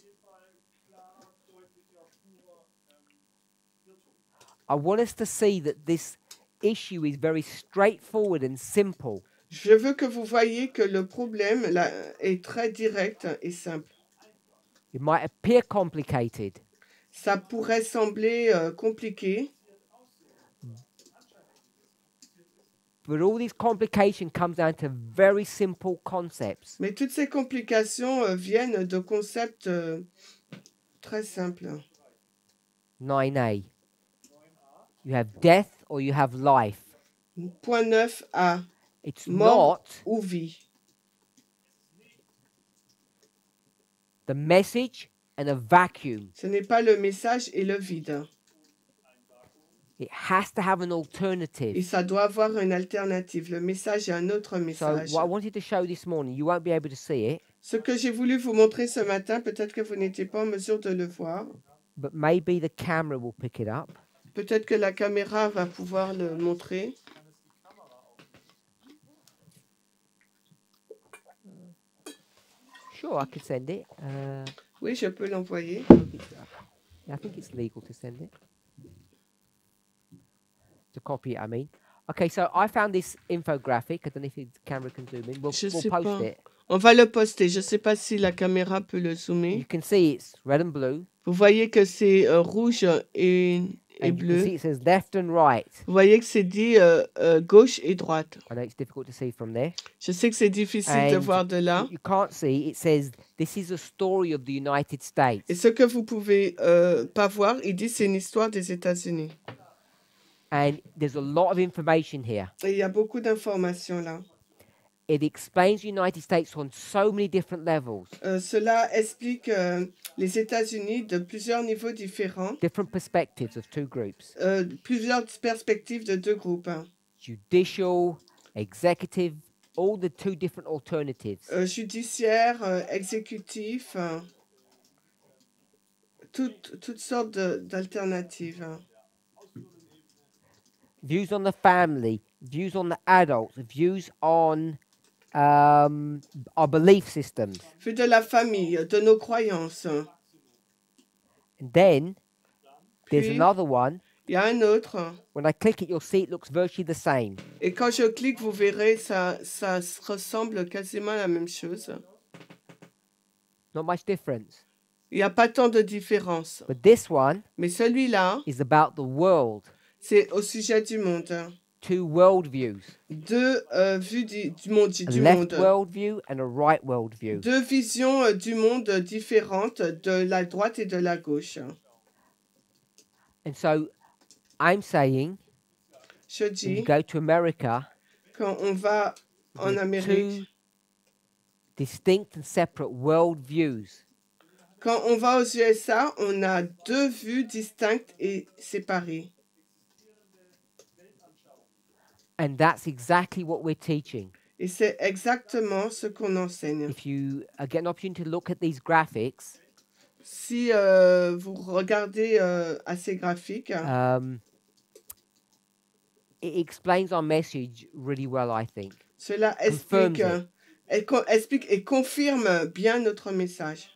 I want us to see that this issue is very straightforward and simple. Je veux que vous voyez que le problème là, est très direct et simple. It might appear complicated, Ça pourrait sembler compliqué, but all this complication comes down to very simple concepts. mais toutes ces complications viennent de concepts très simples. 9a. You have death or you have life. Point 9a, It's mort not ou vie. the message and a vacuum. Ce n'est pas le message et le vide. It has to have an Et alternative. ça doit avoir une alternative. Le message est un autre So message. what I wanted to show this morning, you won't be able to see it, Ce que j'ai voulu vous montrer ce matin, peut-être que vous n'étiez pas en mesure de le voir. but maybe the camera will pick it up. Peut-être que la caméra va pouvoir le montrer. Sure, I could send it. Oui, je peux l'envoyer. I think it's legal to send it. To copy it, I mean. Okay, so I found this infographic. I don't know if the camera can zoom in. We'll Je post sais pas. it. On va le poster. Je ne sais pas si la caméra peut le You zoomer. can see it's red and blue. Vous voyez que c'est rouge et And you can bleu. see it says left and right. Vous voyez que c'est dit gauche et droite. I know it's difficult to see from there. Je sais que c'est difficile de And voir de là. You can't see. It says this is a story of the United States. Et ce que vous pouvez pas voir, il dit c'est une histoire des États-Unis. And there's a lot of information here. Et il y a beaucoup d'informations là. It explains the United States on so many different levels, Cela explique les États-Unis de plusieurs niveaux différents, different perspectives of two groups, plusieurs perspectives de deux groupes. judicial, executive, all the two different alternatives. Judiciaire, exécutif, toutes sortes d'alternatives. Views on the family, views on the adults, views on our belief systems. Vue de la famille, de nos croyances. And then there's Puis- another one. Il y a un autre. When I click it, you'll see it looks virtually the same. Et quand je clique, vous verrez, ça se ressemble quasiment à la même chose. Not much difference. Il n'y a pas tant de différence. But this one Mais celui-là, is about the world. c'est au sujet du monde. Two worldviews. Deux vues du monde. A Du left monde. worldview and a right worldview. Deux visions du monde différentes de la droite et de la gauche. And so I'm saying Je when you dis, go to America, quand on va en there's Amérique, two distinct and separate worldviews. quand on va aux USA, on a deux vues distinctes et séparées. And that's exactly what we're teaching. Et c'est exactement ce qu'on enseigne. If you get an opportunity to look at these graphics, Si vous regardez à ces graphiques, it explains our message really well, I think. cela confirms explique et confirme bien notre message.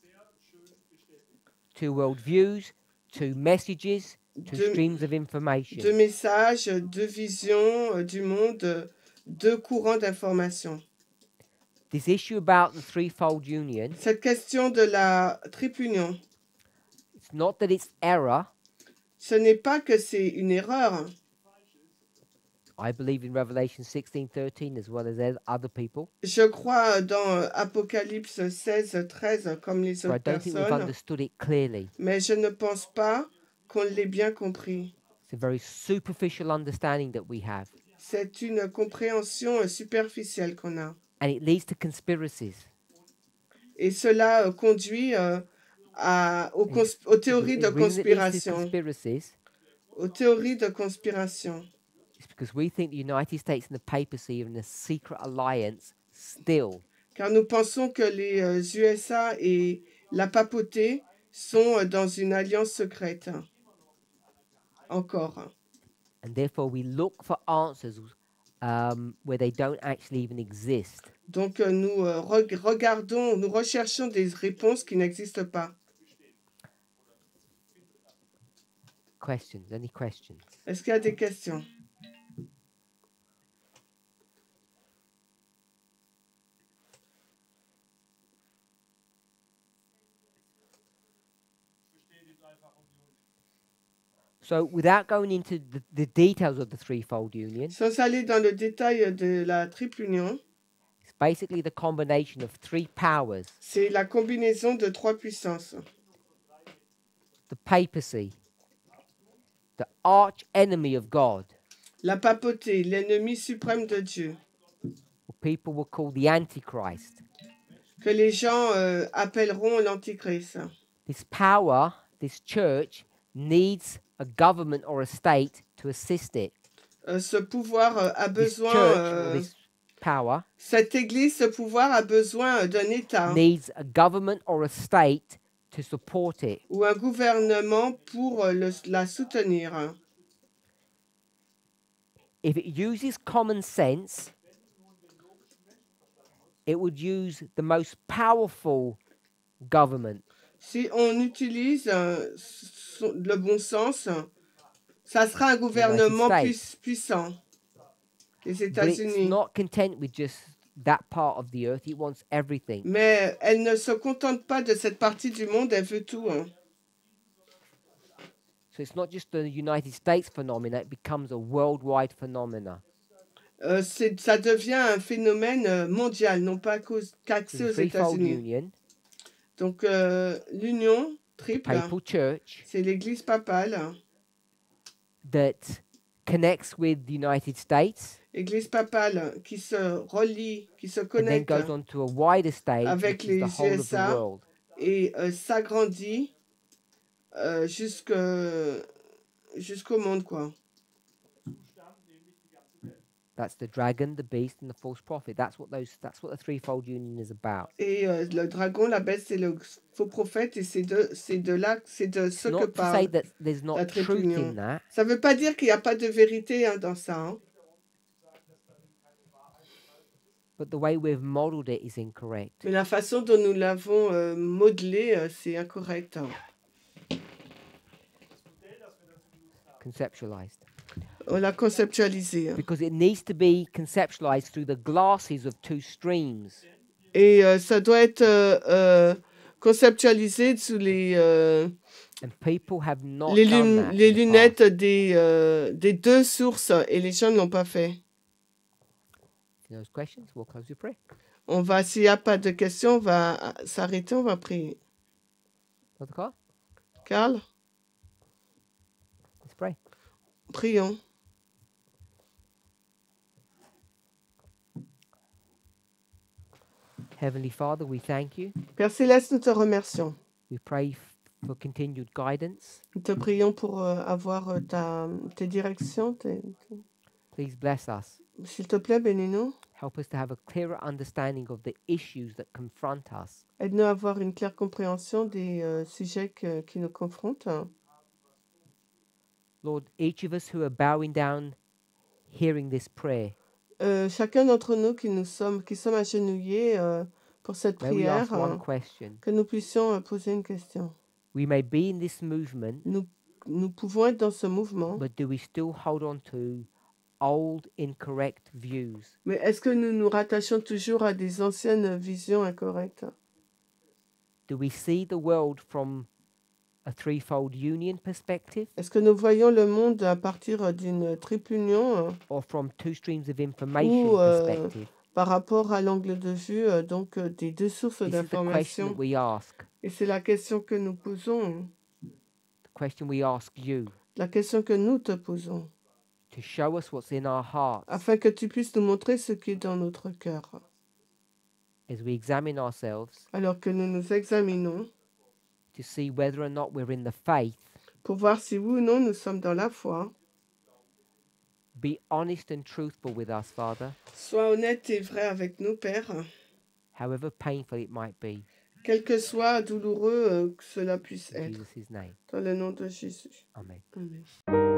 Two worldviews, two messages, two Deux- streams of information. Deux messages, deux visions du monde, deux courants d'information. This issue about the threefold union, Cette question de la triple union, it's not that it's error. ce n'est pas que c'est une erreur. I believe in Revelation 16:13 as well as other people. Je crois dans Apocalypse 16, 13 comme les But I autres don't think we've personnes, understood it clearly. mais je ne pense pas qu'on l'ait bien compris. It's a very superficial understanding that we have. C'est une compréhension superficielle qu'on a. and it leads to conspiracies. Et cela conduit aux théories de The reason it leads to conspiration. conspiracies Aux théories de conspiration. is because we think the United States and the papacy are in a secret alliance still. Car nous pensons que les USA et la papauté sont dans une alliance secrète. Encore. And therefore, we look for answers where they don't actually even exist. Donc nous regardons, nous recherchons des réponses qui n'existent pas. Questions? Any questions? Est-ce qu'il y a des questions? So, without going into the details of the threefold union, Sans aller dans le détail de la triple union, it's basically the combination of three powers: c'est la combinaison de trois puissances. the papacy, the arch enemy of God, La papauté, l'ennemi suprême de Dieu, what people will call the Antichrist. que les gens appelleront l'Antichrist. This power, this church, needs a government or a state to assist it. Ce pouvoir a This besoin, church or this power cette église, ce pouvoir a besoin d'un État needs a government or a state to support it. ou un gouvernement pour la soutenir. If it uses common sense, it would use the most powerful government. Si on utilise le bon sens, ça sera un gouvernement puissant. Les But it's États-Unis. not content with just that part of the earth. It wants everything. Mais elle ne se contente pas de cette partie du monde, elle veut tout. So it's not just a United States phenomena, it becomes a worldwide phenomena. Ça devient un phénomène mondial, non pas qu'axé The aux threefold États-Unis. union, Donc l'union triple, papal church, c'est l'église papale. that connects with the United States Église papale qui se relie, qui se and then connecte goes on to a wider stage, avec which is the les whole of the USA. world. Et s'agrandit jusqu'au monde, quoi. That's the dragon, the beast, and the false prophet. That's what the threefold union is about. Et le dragon, la bête, c'est le faux prophète, et c'est de ce It's que not to say parle that there's la not triple truth union. in that. Ça ne veut pas dire qu'il n'y a pas de vérité dans ça. Hein. But the way we've modeled it is incorrect. Mais la façon dont nous l'avons modelé, c'est incorrect. Hein. Conceptualized. On l'a conceptualisé. Hein. Because it needs to be conceptualized through the glasses of two streams. Et ça doit être conceptualisé sous And people have not les done that. les in the lunettes past. des deux sources, et les gens ne l'ont pas fait. Those questions, we'll close with prayer. On va, s'il n'y a pas de questions, on va s'arrêter, on va prier. Brother Carl, Carl, let's pray. prions. Heavenly Father, we thank you. Père Céleste, nous te remercions. We pray for continued guidance. Nous te prions pour avoir tes directions. Please bless us. S'il te plaît, bénis-nous. Help us to have a clearer understanding of the issues that confront us. Aide-nous à avoir une claire compréhension des sujets qui nous confrontent. Lord, each of us who are bowing down hearing this prayer, Chacun d'entre nous qui sommes agenouillés pour cette may we ask prière, one question. que nous puissions poser une question. We may be in this movement, Nous pouvons être dans ce mouvement, but do we still hold on to old, incorrect views? mais est-ce que nous nous rattachons toujours à des anciennes visions incorrectes? Do we see the world from a threefold union perspective Est-ce que nous voyons le monde à partir d'une triple union or from two streams of information ou perspective? par rapport à l'angle de vue donc des deux sources This is the question d'information? that we ask, Et c'est la question que nous posons, the question we ask you, la question que nous te posons, to show us what's in our hearts, afin que tu puisses nous montrer ce qui est dans notre cœur. as we examine ourselves alors que nous nous examinons to see whether or not we're in the faith, pour voir si oui ou non nous sommes dans la foi. be honest and truthful with us, Father, Sois honnête et vrai avec nous, Père, however painful it might be. quel que soit douloureux que cela puisse In être. Jesus' name. Dans le nom de Jésus. Amen. Amen.